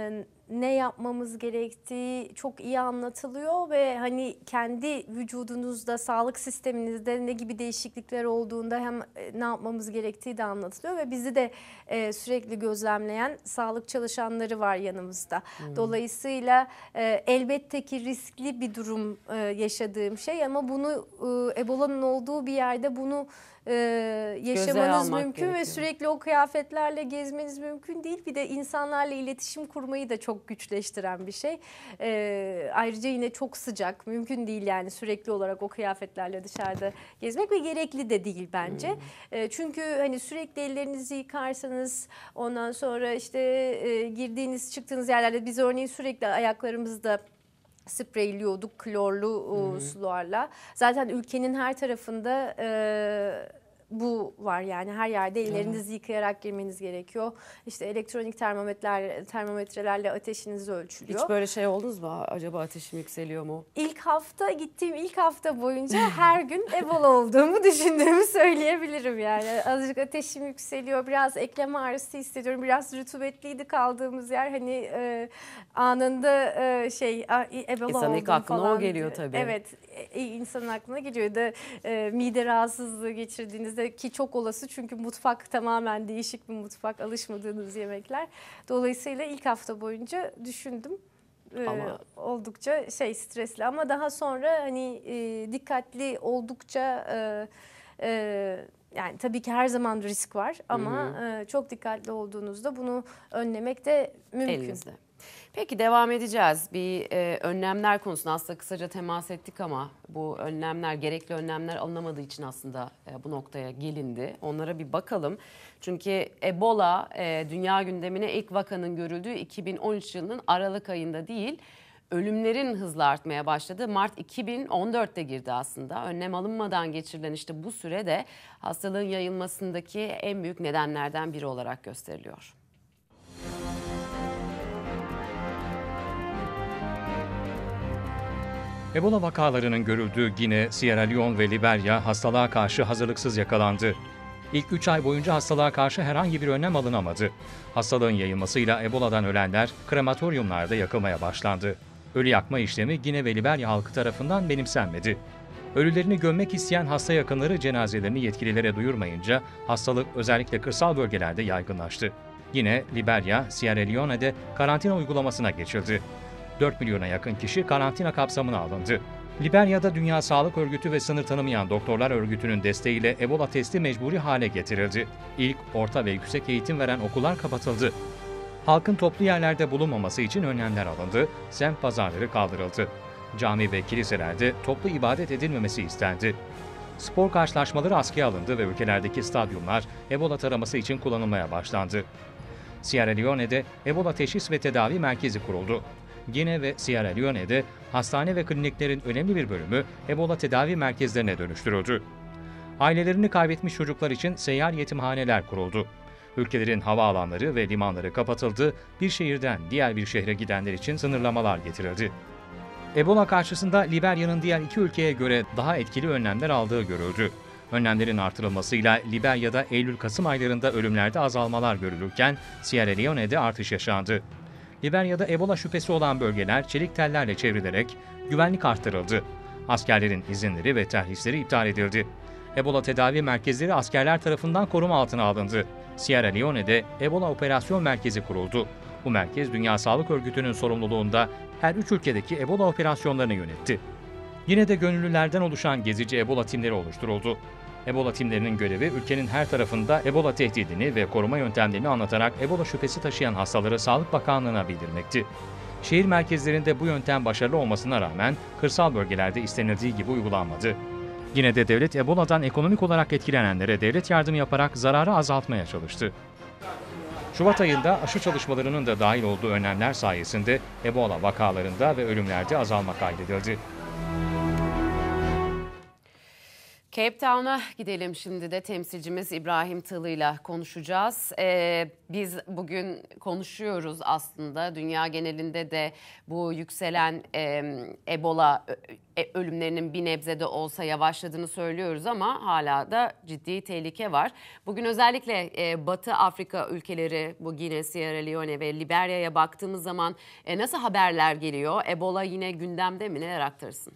ne yapmamız gerektiği çok iyi anlatılıyor ve hani kendi vücudunuzda, sağlık sisteminizde ne gibi değişiklikler olduğunda hem ne yapmamız gerektiği de anlatılıyor ve bizi de e, sürekli gözlemleyen sağlık çalışanları var yanımızda. Hmm. Dolayısıyla e, elbette ki riskli bir durum e, yaşadığım şey ama bunu e, Ebola'nın olduğu bir yerde bunu Ee, yaşamanız mümkün gerekiyor. Ve sürekli o kıyafetlerle gezmeniz mümkün değil. Bir de insanlarla iletişim kurmayı da çok güçleştiren bir şey. Ee, ayrıca yine çok sıcak. Mümkün değil yani sürekli olarak o kıyafetlerle dışarıda gezmek ve gerekli de değil bence. Hmm. Ee, çünkü hani sürekli ellerinizi yıkarsanız ondan sonra işte e, girdiğiniz çıktığınız yerlerde biz örneğin sürekli ayaklarımızda spreyliyorduk klorlu Hı-hı. sularla. Zaten ülkenin her tarafında e, bu var yani her yerde ellerinizi yıkayarak girmeniz gerekiyor. İşte elektronik termometreler, termometrelerle ateşiniz ölçülüyor. Hiç böyle şey oldunuz mu? Acaba ateşim yükseliyor mu? İlk hafta gittiğim ilk hafta boyunca her gün Ebola olduğumu düşündüğümü söyleyebilirim yani. Azıcık ateşim yükseliyor, biraz eklem ağrısı hissediyorum, biraz rutubetliydi kaldığımız yer. Hani e, anında e, şey Ebola İnsanın oldum ilk aklına falan. o geliyor tabii. Evet, e, insanın aklına geliyor da e, mide rahatsızlığı geçirdiğinizde ki çok olası çünkü mutfak tamamen değişik bir mutfak, alışmadığınız yemekler. Dolayısıyla ilk hafta boyunca düşündüm. Ee, ama oldukça şey stresli ama daha sonra hani e, dikkatli oldukça e, e, yani tabii ki her zaman risk var ama hı hı. E, çok dikkatli olduğunuzda bunu önlemek de mümkün. Elinizde. Peki devam edeceğiz. Bir e, önlemler konusuna aslında kısaca temas ettik ama bu önlemler, gerekli önlemler alınamadığı için aslında e, bu noktaya gelindi. Onlara bir bakalım. Çünkü Ebola e, dünya gündemine ilk vakanın görüldüğü iki bin on üç yılının Aralık ayında değil, ölümlerin hızla artmaya başladı. Mart iki bin on dörtte girdi aslında. Önlem alınmadan geçirilen işte bu süre de hastalığın yayılmasındaki en büyük nedenlerden biri olarak gösteriliyor. Ebola vakalarının görüldüğü Gine, Sierra Leone ve Liberya hastalığa karşı hazırlıksız yakalandı. İlk üç ay boyunca hastalığa karşı herhangi bir önlem alınamadı. Hastalığın yayılmasıyla Ebola'dan ölenler krematoryumlarda yakılmaya başlandı. Ölü yakma işlemi Gine ve Liberya halkı tarafından benimsenmedi. Ölülerini gömmek isteyen hasta yakınları cenazelerini yetkililere duyurmayınca hastalık özellikle kırsal bölgelerde yaygınlaştı. Yine Liberya, Sierra Leone'de karantina uygulamasına geçildi. dört milyona yakın kişi karantina kapsamına alındı. Liberya'da Dünya Sağlık Örgütü ve sınır tanımayan doktorlar örgütünün desteğiyle Ebola testi mecburi hale getirildi. İlk, orta ve yüksek eğitim veren okullar kapatıldı. Halkın toplu yerlerde bulunmaması için önlemler alındı, semt pazarları kaldırıldı. Cami ve kiliselerde toplu ibadet edilmemesi istendi. Spor karşılaşmaları askıya alındı ve ülkelerdeki stadyumlar Ebola taraması için kullanılmaya başlandı. Sierra Leone'de Ebola teşhis ve tedavi merkezi kuruldu. Gine ve Sierra Leone'de hastane ve kliniklerin önemli bir bölümü Ebola tedavi merkezlerine dönüştürüldü. Ailelerini kaybetmiş çocuklar için seyyar yetimhaneler kuruldu. Ülkelerin havaalanları ve limanları kapatıldı, bir şehirden diğer bir şehre gidenler için sınırlamalar getirildi. Ebola karşısında Liberya'nın diğer iki ülkeye göre daha etkili önlemler aldığı görüldü. Önlemlerin artırılmasıyla Liberya'da Eylül-Kasım aylarında ölümlerde azalmalar görülürken Sierra Leone'de artış yaşandı. Liberya'da Ebola şüphesi olan bölgeler çelik tellerle çevrilerek güvenlik arttırıldı. Askerlerin izinleri ve terhisleri iptal edildi. Ebola tedavi merkezleri askerler tarafından koruma altına alındı. Sierra Leone'de Ebola Operasyon Merkezi kuruldu. Bu merkez Dünya Sağlık Örgütü'nün sorumluluğunda her üç ülkedeki Ebola operasyonlarını yönetti. Yine de gönüllülerden oluşan gezici Ebola timleri oluşturuldu. Ebola timlerinin görevi ülkenin her tarafında Ebola tehdidini ve koruma yöntemlerini anlatarak Ebola şüphesi taşıyan hastaları Sağlık Bakanlığı'na bildirmekti. Şehir merkezlerinde bu yöntem başarılı olmasına rağmen kırsal bölgelerde istenildiği gibi uygulanmadı. Yine de devlet Ebola'dan ekonomik olarak etkilenenlere devlet yardımı yaparak zararı azaltmaya çalıştı. Şubat ayında aşı çalışmalarının da dahil olduğu önlemler sayesinde Ebola vakalarında ve ölümlerde azalma kaydedildi. Cape Town'a gidelim şimdi de temsilcimiz İbrahim Tığlı'yla konuşacağız. Ee, biz bugün konuşuyoruz aslında dünya genelinde de bu yükselen e, Ebola e, ölümlerinin bir nebze de olsa yavaşladığını söylüyoruz ama hala da ciddi tehlike var. Bugün özellikle e, Batı Afrika ülkeleri, bu Gine, Sierra Leone ve Liberya'ya baktığımız zaman e, nasıl haberler geliyor? Ebola yine gündemde mi? Neler aktarırsın?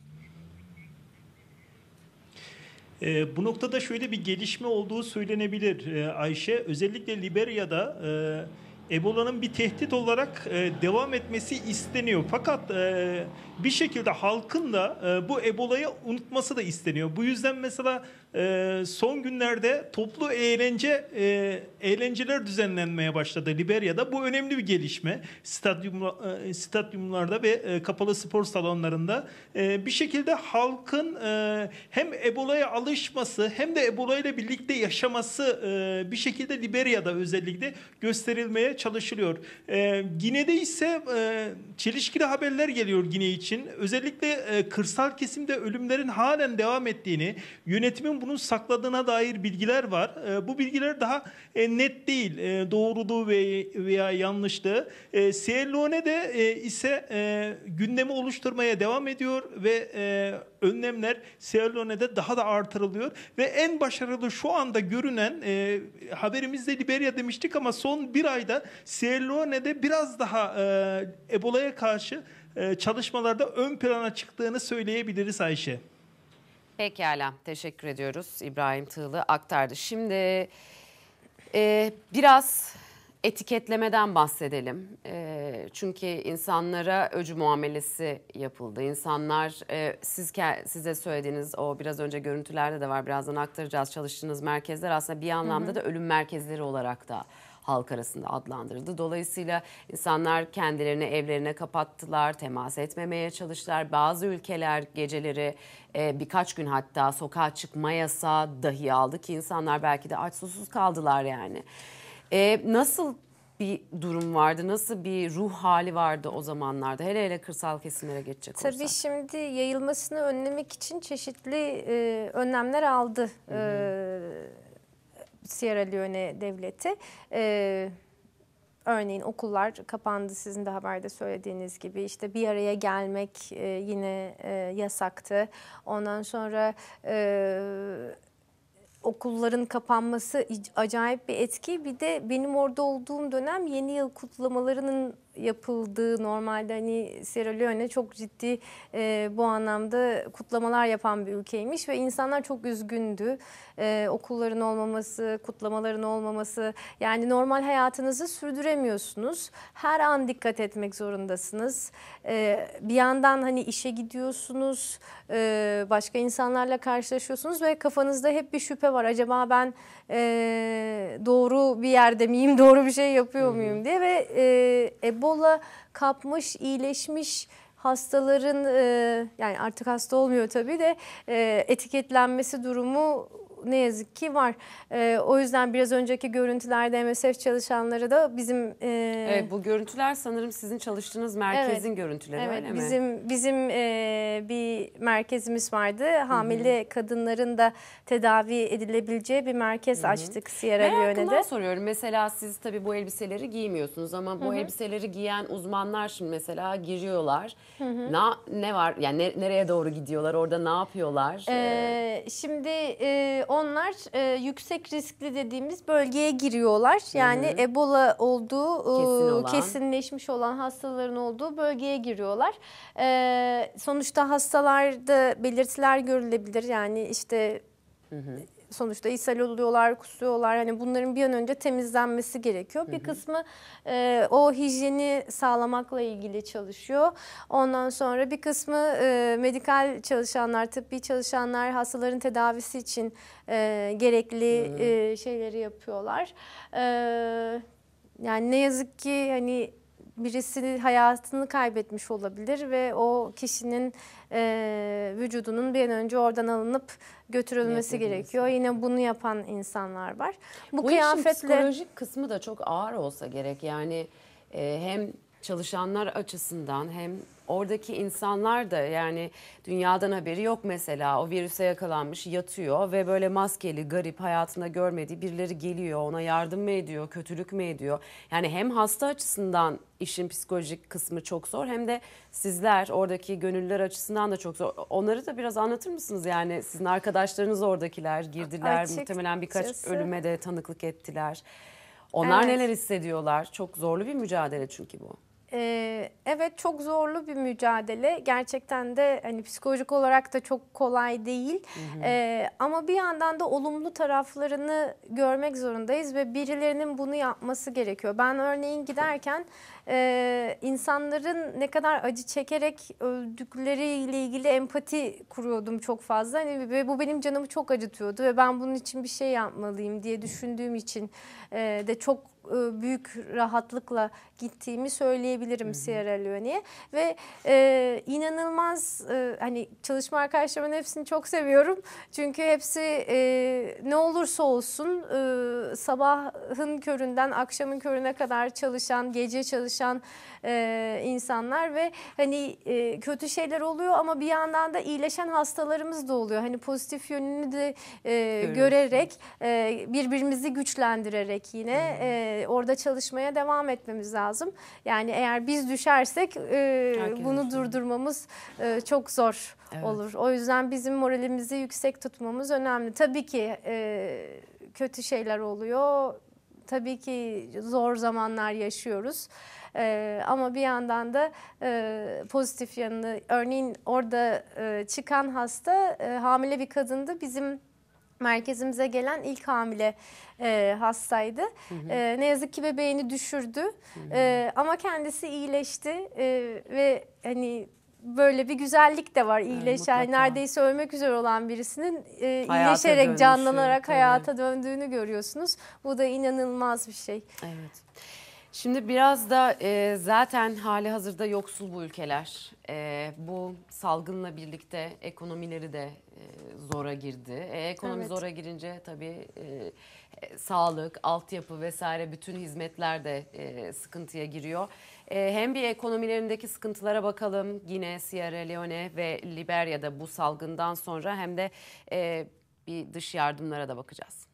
E, bu noktada şöyle bir gelişme olduğu söylenebilir e, Ayşe. Özellikle Liberya'da e, Ebola'nın bir tehdit olarak e, devam etmesi isteniyor. Fakat e, bir şekilde halkın da e, bu Ebola'yı unutması da isteniyor. Bu yüzden mesela e, son günlerde toplu eğlence e, eğlenceler düzenlenmeye başladı Liberya'da. Bu önemli bir gelişme. Stadyum, e, stadyumlarda ve e, kapalı spor salonlarında e, bir şekilde halkın e, hem Ebola'ya alışması hem de Ebola ile birlikte yaşaması e, bir şekilde Liberya'da özellikle gösterilmeye çalışılıyor. E, Gine'de ise e, çelişkili haberler geliyor Gine için. Özellikle e, kırsal kesimde ölümlerin halen devam ettiğini, yönetimin bunun sakladığına dair bilgiler var. E, bu bilgiler daha e, net değil. E, doğruluğu ve, veya yanlışlığı. E, Sierra Leone'de e, ise e, gündemi oluşturmaya devam ediyor ve e, önlemler Sierra Leone'de daha da artırılıyor. Ve en başarılı şu anda görünen e, haberimizde Liberya demiştik ama son bir ayda Sierra Leone'de biraz daha e, Ebola'ya karşı e, çalışmalarda ön plana çıktığını söyleyebiliriz Ayşe. Pekala, teşekkür ediyoruz. İbrahim Tığlı aktardı. Şimdi e, biraz etiketlemeden bahsedelim. E, çünkü insanlara öcü muamelesi yapıldı. İnsanlar e, siz size söylediğiniz o biraz önce görüntülerde de var. Birazdan aktaracağız. Çalıştığınız merkezler aslında bir anlamda hı hı. da ölüm merkezleri olarak da halk arasında adlandırıldı. Dolayısıyla insanlar kendilerini evlerine kapattılar, temas etmemeye çalıştılar. Bazı ülkeler geceleri e, birkaç gün hatta sokağa çıkma yasağı dahi aldı ki insanlar belki de aç susuz kaldılar yani. E, nasıl bir durum vardı? Nasıl bir ruh hali vardı o zamanlarda? Hele hele kırsal kesimlere geçecek olursak. Tabii şimdi yayılmasını önlemek için çeşitli e, önlemler aldı. Hı hı. E, Sierra Leone devleti. Ee, örneğin okullar kapandı, sizin de haberde söylediğiniz gibi. İşte bir araya gelmek e, yine e, yasaktı. Ondan sonra e, okulların kapanması acayip bir etki. Bir de benim orada olduğum dönem yeni yıl kutlamalarının yapıldığı, normalde hani Sierra Leone çok ciddi e, bu anlamda kutlamalar yapan bir ülkeymiş ve insanlar çok üzgündü. E, okulların olmaması, kutlamaların olmaması, yani normal hayatınızı sürdüremiyorsunuz. Her an dikkat etmek zorundasınız. E, bir yandan hani işe gidiyorsunuz, e, başka insanlarla karşılaşıyorsunuz ve kafanızda hep bir şüphe var. Acaba ben e, doğru bir yerde miyim, doğru bir şey yapıyor muyum diye ve e, Ebola kapmış, iyileşmiş hastaların e, yani artık hasta olmuyor tabii de e, etiketlenmesi durumu ne yazık ki var. E, o yüzden biraz önceki görüntülerde M S F çalışanları da bizim... E, evet, bu görüntüler sanırım sizin çalıştığınız merkezin evet, görüntüleri evet, öyle mi? Bizim, bizim e, bir merkezimiz vardı. Hamile Hı-hı. kadınların da tedavi edilebileceği bir merkez Hı-hı. açtık Sierra Leone'de. Merakımdan soruyorum. Mesela siz tabii bu elbiseleri giymiyorsunuz ama bu Hı-hı. elbiseleri giyen uzmanlar şimdi mesela giriyorlar. Na, ne var? Yani ne, nereye doğru gidiyorlar? Orada ne yapıyorlar? Ee, şimdi e, onlar e, yüksek riskli dediğimiz bölgeye giriyorlar. Yani Hı-hı. Ebola olduğu Kesin olan. kesinleşmiş olan hastaların olduğu bölgeye giriyorlar. E, sonuçta hastalarda belirtiler görülebilir. Yani işte Hı-hı. sonuçta ishal oluyorlar, kusuyorlar. Hani bunların bir an önce temizlenmesi gerekiyor. Hı hı. Bir kısmı e, o hijyeni sağlamakla ilgili çalışıyor. Ondan sonra bir kısmı e, medikal çalışanlar, tıbbi çalışanlar hastaların tedavisi için e, gerekli e, şeyleri yapıyorlar. E, yani ne yazık ki hani birisi hayatını kaybetmiş olabilir ve o kişinin e, vücudunun bir an önce oradan alınıp götürülmesi gerekiyor. Yine bunu yapan insanlar var. Bu, Bu kıyafetler işin psikolojik kısmı da çok ağır olsa gerek. Yani e, hem çalışanlar açısından hem oradaki insanlar da, yani dünyadan haberi yok mesela, o virüse yakalanmış yatıyor ve böyle maskeli, garip, hayatında görmediği birileri geliyor, ona yardım mı ediyor, kötülük mü ediyor? Yani hem hasta açısından işin psikolojik kısmı çok zor, hem de sizler oradaki gönüllüler açısından da çok zor. Onları da biraz anlatır mısınız? Yani sizin arkadaşlarınız oradakiler girdiler, Açıkçası- muhtemelen birkaç ölüme de tanıklık ettiler. Onlar Evet. neler hissediyorlar? Çok zorlu bir mücadele çünkü bu. Ee, evet, çok zorlu bir mücadele. Gerçekten de hani psikolojik olarak da çok kolay değil. Ee, ama bir yandan da olumlu taraflarını görmek zorundayız ve birilerinin bunu yapması gerekiyor. Ben örneğin giderken e, insanların ne kadar acı çekerek öldükleriyle ilgili empati kuruyordum çok fazla. Hani, ve bu benim canımı çok acıtıyordu ve ben bunun için bir şey yapmalıyım diye düşündüğüm için e, de çok e, büyük rahatlıkla gittiğimi söyleyebilirim Sierra Leone'ye ve e, inanılmaz e, hani çalışma arkadaşlarımın hepsini çok seviyorum çünkü hepsi e, ne olursa olsun e, sabahın köründen akşamın körüne kadar çalışan, gece çalışan e, insanlar ve hani e, kötü şeyler oluyor ama bir yandan da iyileşen hastalarımız da oluyor. Hani pozitif yönünü de e, görerek e, birbirimizi güçlendirerek yine e, orada çalışmaya devam etmemiz lazım. Yani eğer biz düşersek e, Herkes bunu düşüyor. durdurmamız e, çok zor Evet. olur. O yüzden bizim moralimizi yüksek tutmamız önemli. Tabii ki e, kötü şeyler oluyor. Tabii ki zor zamanlar yaşıyoruz. Ee, ama bir yandan da e, pozitif yanını, örneğin orada e, çıkan hasta e, hamile bir kadındı. Bizim merkezimize gelen ilk hamile e, hastaydı. Hı hı. E, ne yazık ki bebeğini düşürdü. Hı hı. E, ama kendisi iyileşti e, ve hani böyle bir güzellik de var. İyileşen, mutlaka. neredeyse ölmek üzere olan birisinin e, Hayata iyileşerek, dönüşü, canlanarak tabii. hayata döndüğünü görüyorsunuz. Bu da inanılmaz bir şey. Evet. Şimdi biraz da e, zaten hali hazırda yoksul bu ülkeler. E, bu salgınla birlikte ekonomileri de e, zora girdi. E, ekonomi Evet. zora girince tabii e, e, sağlık, altyapı vesaire bütün hizmetler de e, sıkıntıya giriyor. E, hem bir ekonomilerindeki sıkıntılara bakalım yine Sierra Leone ve Liberya'da bu salgından sonra, hem de e, bir dış yardımlara da bakacağız.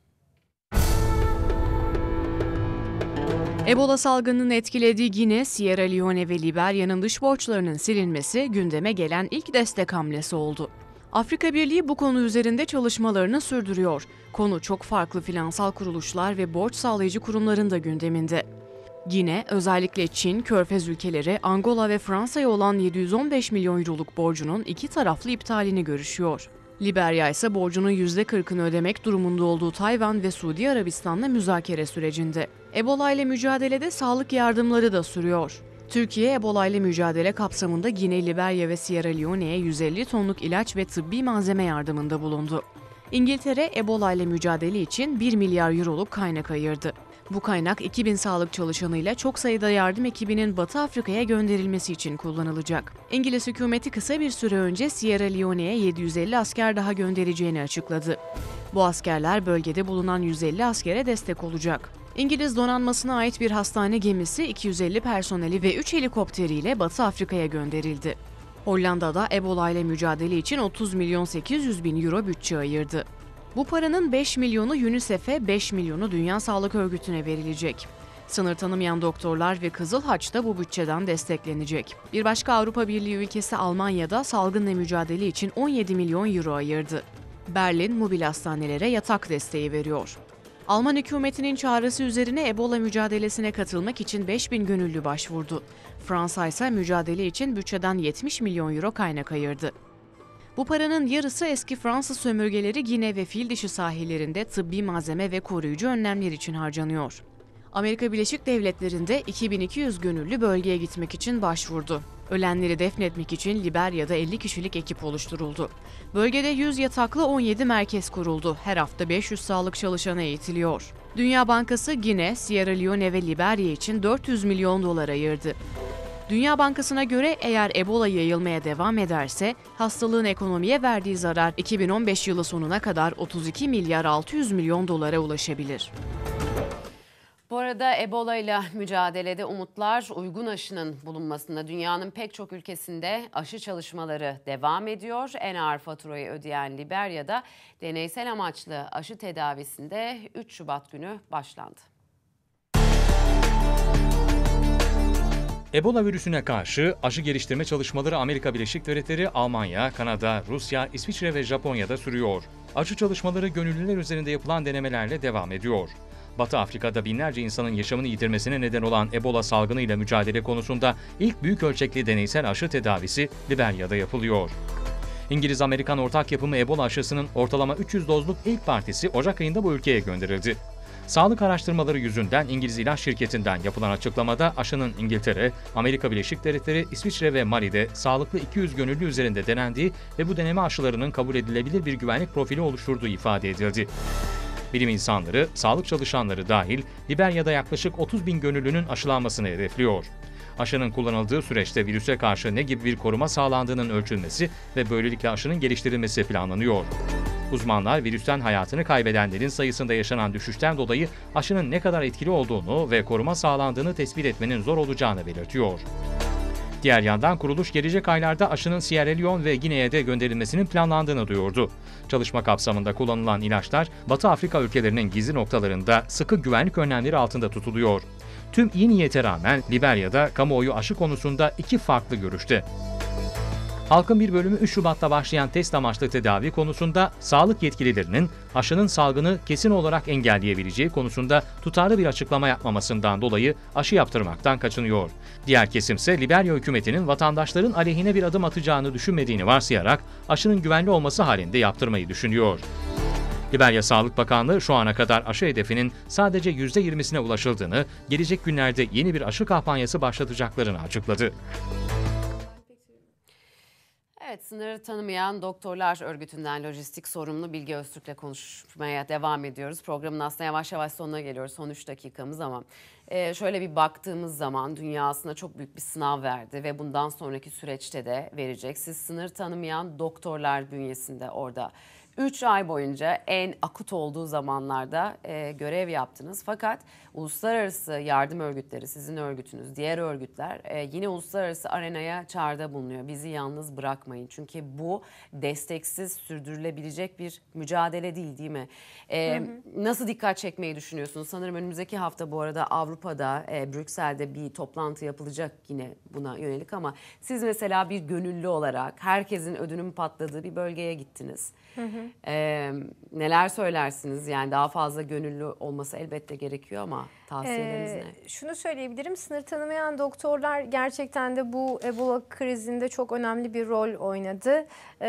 Ebola salgınının etkilediği Gine, Sierra Leone ve Liberya'nın dış borçlarının silinmesi gündeme gelen ilk destek hamlesi oldu. Afrika Birliği bu konu üzerinde çalışmalarını sürdürüyor. Konu çok farklı finansal kuruluşlar ve borç sağlayıcı kurumların da gündeminde. Gine, özellikle Çin, Körfez ülkeleri, Angola ve Fransa'ya olan yedi yüz on beş milyon euroluk borcunun iki taraflı iptalini görüşüyor. Liberya ise borcunun yüzde kırkını ödemek durumunda olduğu Tayvan ve Suudi Arabistan'la müzakere sürecinde. Ebola ile mücadelede sağlık yardımları da sürüyor. Türkiye, Ebola ile mücadele kapsamında Gine, Liberya ve Sierra Leone'ye yüz elli tonluk ilaç ve tıbbi malzeme yardımında bulundu. İngiltere, Ebola ile mücadele için bir milyar euroluk kaynak ayırdı. Bu kaynak iki bin sağlık çalışanıyla çok sayıda yardım ekibinin Batı Afrika'ya gönderilmesi için kullanılacak. İngiliz hükümeti kısa bir süre önce Sierra Leone'ye yedi yüz elli asker daha göndereceğini açıkladı. Bu askerler bölgede bulunan yüz elli askere destek olacak. İngiliz donanmasına ait bir hastane gemisi iki yüz elli personeli ve üç helikopteriyle Batı Afrika'ya gönderildi. Hollanda'da Ebola ile mücadele için otuz milyon sekiz yüz bin euro bütçe ayırdı. Bu paranın beş milyonu UNICEF'e, beş milyonu Dünya Sağlık Örgütü'ne verilecek. Sınır tanımayan doktorlar ve Kızıl Haç da bu bütçeden desteklenecek. Bir başka Avrupa Birliği ülkesi Almanya'da salgınla mücadele için on yedi milyon euro ayırdı. Berlin, mobil hastanelere yatak desteği veriyor. Alman hükümetinin çağrısı üzerine Ebola mücadelesine katılmak için beş bin gönüllü başvurdu. Fransa ise mücadele için bütçeden yetmiş milyon euro kaynak ayırdı. Bu paranın yarısı eski Fransız sömürgeleri Gine ve Fildişi sahillerinde tıbbi malzeme ve koruyucu önlemler için harcanıyor. Amerika Birleşik Devletleri'nde iki bin iki yüz gönüllü bölgeye gitmek için başvurdu. Ölenleri defnetmek için Liberya'da elli kişilik ekip oluşturuldu. Bölgede yüz yataklı on yedi merkez kuruldu. Her hafta beş yüz sağlık çalışanı eğitiliyor. Dünya Bankası Gine, Sierra Leone ve Liberya için dört yüz milyon dolar ayırdı. Dünya Bankası'na göre eğer Ebola yayılmaya devam ederse hastalığın ekonomiye verdiği zarar iki bin on beş yılı sonuna kadar otuz iki milyar altı yüz milyon dolara ulaşabilir. Bu arada Ebola ile mücadelede umutlar, uygun aşının bulunmasında dünyanın pek çok ülkesinde aşı çalışmaları devam ediyor. En ağır faturayı ödeyen Liberya'da deneysel amaçlı aşı tedavisinde üç Şubat günü başlandı. Ebola virüsüne karşı aşı geliştirme çalışmaları Amerika Birleşik Devletleri, Almanya, Kanada, Rusya, İsviçre ve Japonya'da sürüyor. Aşı çalışmaları gönüllüler üzerinde yapılan denemelerle devam ediyor. Batı Afrika'da binlerce insanın yaşamını yitirmesine neden olan Ebola salgınıyla mücadele konusunda ilk büyük ölçekli deneysel aşı tedavisi Liberya'da yapılıyor. İngiliz-Amerikan ortak yapımı Ebola aşısının ortalama üç yüz dozluk ilk partisi Ocak ayında bu ülkeye gönderildi. Sağlık araştırmaları yüzünden İngiliz ilaç şirketinden yapılan açıklamada aşının İngiltere, Amerika Birleşik Devletleri, İsviçre ve Mali'de sağlıklı iki yüz gönüllü üzerinde denendiği ve bu deneme aşılarının kabul edilebilir bir güvenlik profili oluşturduğu ifade edildi. Bilim insanları, sağlık çalışanları dahil Liberya'da yaklaşık otuz bin gönüllünün aşılanmasını hedefliyor. Aşının kullanıldığı süreçte virüse karşı ne gibi bir koruma sağlandığının ölçülmesi ve böylelikle aşının geliştirilmesi planlanıyor. Uzmanlar virüsten hayatını kaybedenlerin sayısında yaşanan düşüşten dolayı aşının ne kadar etkili olduğunu ve koruma sağlandığını tespit etmenin zor olacağını belirtiyor. Diğer yandan kuruluş gelecek aylarda aşının Sierra Leone ve Gine'ye de gönderilmesinin planlandığını duyurdu. Çalışma kapsamında kullanılan ilaçlar Batı Afrika ülkelerinin gizli noktalarında sıkı güvenlik önlemleri altında tutuluyor. Tüm iyi niyete rağmen Liberya'da kamuoyu aşı konusunda iki farklı görüşte. Halkın bir bölümü üç Şubat'ta başlayan test amaçlı tedavi konusunda sağlık yetkililerinin aşının salgını kesin olarak engelleyebileceği konusunda tutarlı bir açıklama yapmamasından dolayı aşı yaptırmaktan kaçınıyor. Diğer kesimse Liberya hükümetinin vatandaşların aleyhine bir adım atacağını düşünmediğini varsayarak aşının güvenli olması halinde yaptırmayı düşünüyor. Liberya Sağlık Bakanlığı şu ana kadar aşı hedefinin sadece yüzde yirmisine ulaşıldığını, gelecek günlerde yeni bir aşı kampanyası başlatacaklarını açıkladı. Evet, sınır tanımayan doktorlar örgütünden lojistik sorumlu Bilge Öztürk'le konuşmaya devam ediyoruz. Programın aslında yavaş yavaş sonuna geliyoruz. Son üç dakikamız ama e, şöyle bir baktığımız zaman dünya aslında çok büyük bir sınav verdi ve bundan sonraki süreçte de verecek. Siz sınır tanımayan doktorlar bünyesinde orada üç ay boyunca en akut olduğu zamanlarda e, görev yaptınız. Fakat uluslararası yardım örgütleri, sizin örgütünüz, diğer örgütler e, yine uluslararası arenaya çağrıda bulunuyor. Bizi yalnız bırakmayın. Çünkü bu desteksiz sürdürülebilecek bir mücadele değil, değil mi? E, hı hı. Nasıl dikkat çekmeyi düşünüyorsunuz? Sanırım önümüzdeki hafta bu arada Avrupa'da, e, Brüksel'de bir toplantı yapılacak yine buna yönelik ama siz mesela bir gönüllü olarak herkesin ödünün patladığı bir bölgeye gittiniz. Hı hı. Ee, neler söylersiniz? Yani daha fazla gönüllü olması elbette gerekiyor ama tavsiyeleriniz ee, ne? Şunu söyleyebilirim. Sınır tanımayan doktorlar gerçekten de bu Ebola krizinde çok önemli bir rol oynadı.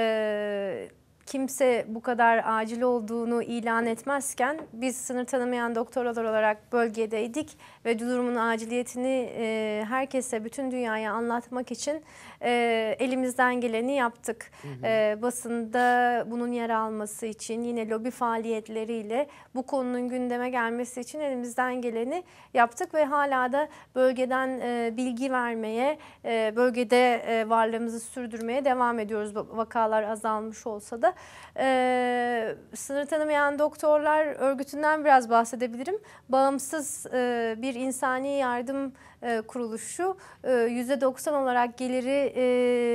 Ee, kimse bu kadar acil olduğunu ilan etmezken biz sınır tanımayan doktorlar olarak bölgedeydik ve durumun aciliyetini e, herkese, bütün dünyaya anlatmak için e, elimizden geleni yaptık. Hı hı. E, basında bunun yer alması için, yine lobi faaliyetleriyle bu konunun gündeme gelmesi için elimizden geleni yaptık ve hala da bölgeden e, bilgi vermeye, e, bölgede e, varlığımızı sürdürmeye devam ediyoruz. Vakalar azalmış olsa da. Ee, sınır tanımayan doktorlar örgütünden biraz bahsedebilirim. Bağımsız e, bir insani yardım e, kuruluşu, e, yüzde doksan olarak geliri e,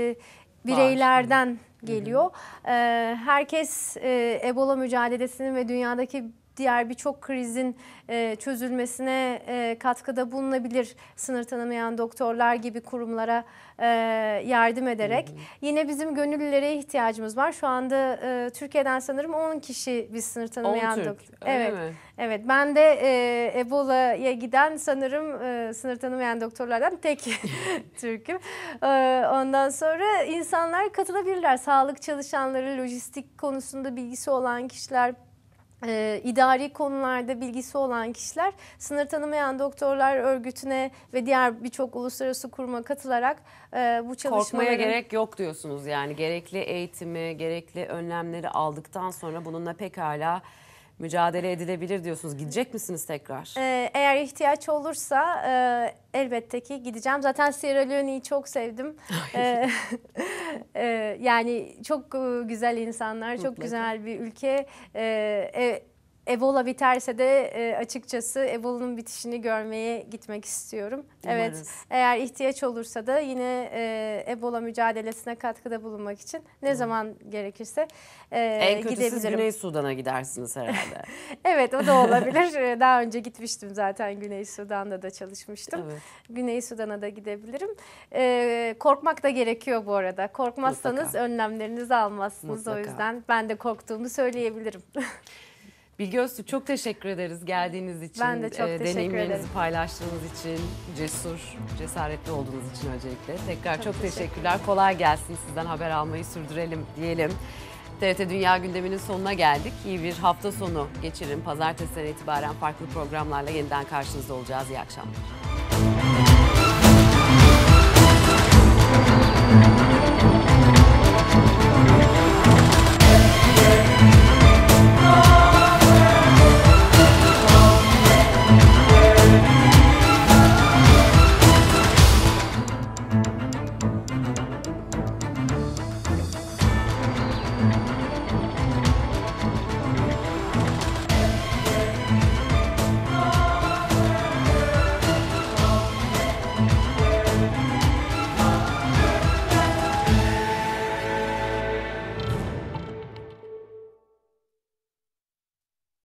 bireylerden Var. geliyor. Hı hı. E, herkes e, Ebola mücadelesinin ve dünyadaki diğer birçok krizin e, çözülmesine e, katkıda bulunabilir, sınır tanımayan doktorlar gibi kurumlara e, yardım ederek. Hı hı. Yine bizim gönüllülere ihtiyacımız var. Şu anda e, Türkiye'den sanırım on kişi biz sınır tanımayan doktor. Evet. Mi? Evet. Ben de e, Ebola'ya giden sanırım e, sınır tanımayan doktorlardan tek Türk'üm. E, ondan sonra insanlar katılabilirler. Sağlık çalışanları, lojistik konusunda bilgisi olan kişiler, Ee, idari konularda bilgisi olan kişiler sınır tanımayan doktorlar örgütüne ve diğer birçok uluslararası kuruma katılarak e, bu çalışmaları... Korkmaya gerek yok diyorsunuz yani, gerekli eğitimi, gerekli önlemleri aldıktan sonra bununla pekala mücadele edilebilir diyorsunuz. Gidecek misiniz tekrar? Ee, eğer ihtiyaç olursa e, elbette ki gideceğim. Zaten Sierra Leone'yi çok sevdim. ee, e, yani çok güzel insanlar, çok Mutlaka. güzel bir ülke. Ee, e, Ebola biterse de e, açıkçası Ebola'nın bitişini görmeye gitmek istiyorum. Umarız. Evet, eğer ihtiyaç olursa da yine e, Ebola mücadelesine katkıda bulunmak için ne Hı. zaman gerekirse e, En kötü siz gidebilirim. Güney Sudan'a gidersiniz herhalde. Evet, o da olabilir. Daha önce gitmiştim zaten, Güney Sudan'da da çalışmıştım. Evet. Güney Sudan'a da gidebilirim. E, korkmak da gerekiyor bu arada. Korkmazsanız Mutlaka. önlemlerinizi almazsınız. Mutlaka. O yüzden ben de korktuğumu söyleyebilirim. Bilge Öztürk, çok teşekkür ederiz geldiğiniz için. Ben de çok e, teşekkür deneyimlerinizi ederim. paylaştığınız için, cesur, cesaretli olduğunuz için öncelikle. Tekrar çok, Çok teşekkürler. teşekkürler. Kolay gelsin. Sizden haber almayı sürdürelim diyelim. T R T Dünya gündeminin sonuna geldik. İyi bir hafta sonu geçirin. Pazartesiden itibaren farklı programlarla yeniden karşınızda olacağız. İyi akşamlar.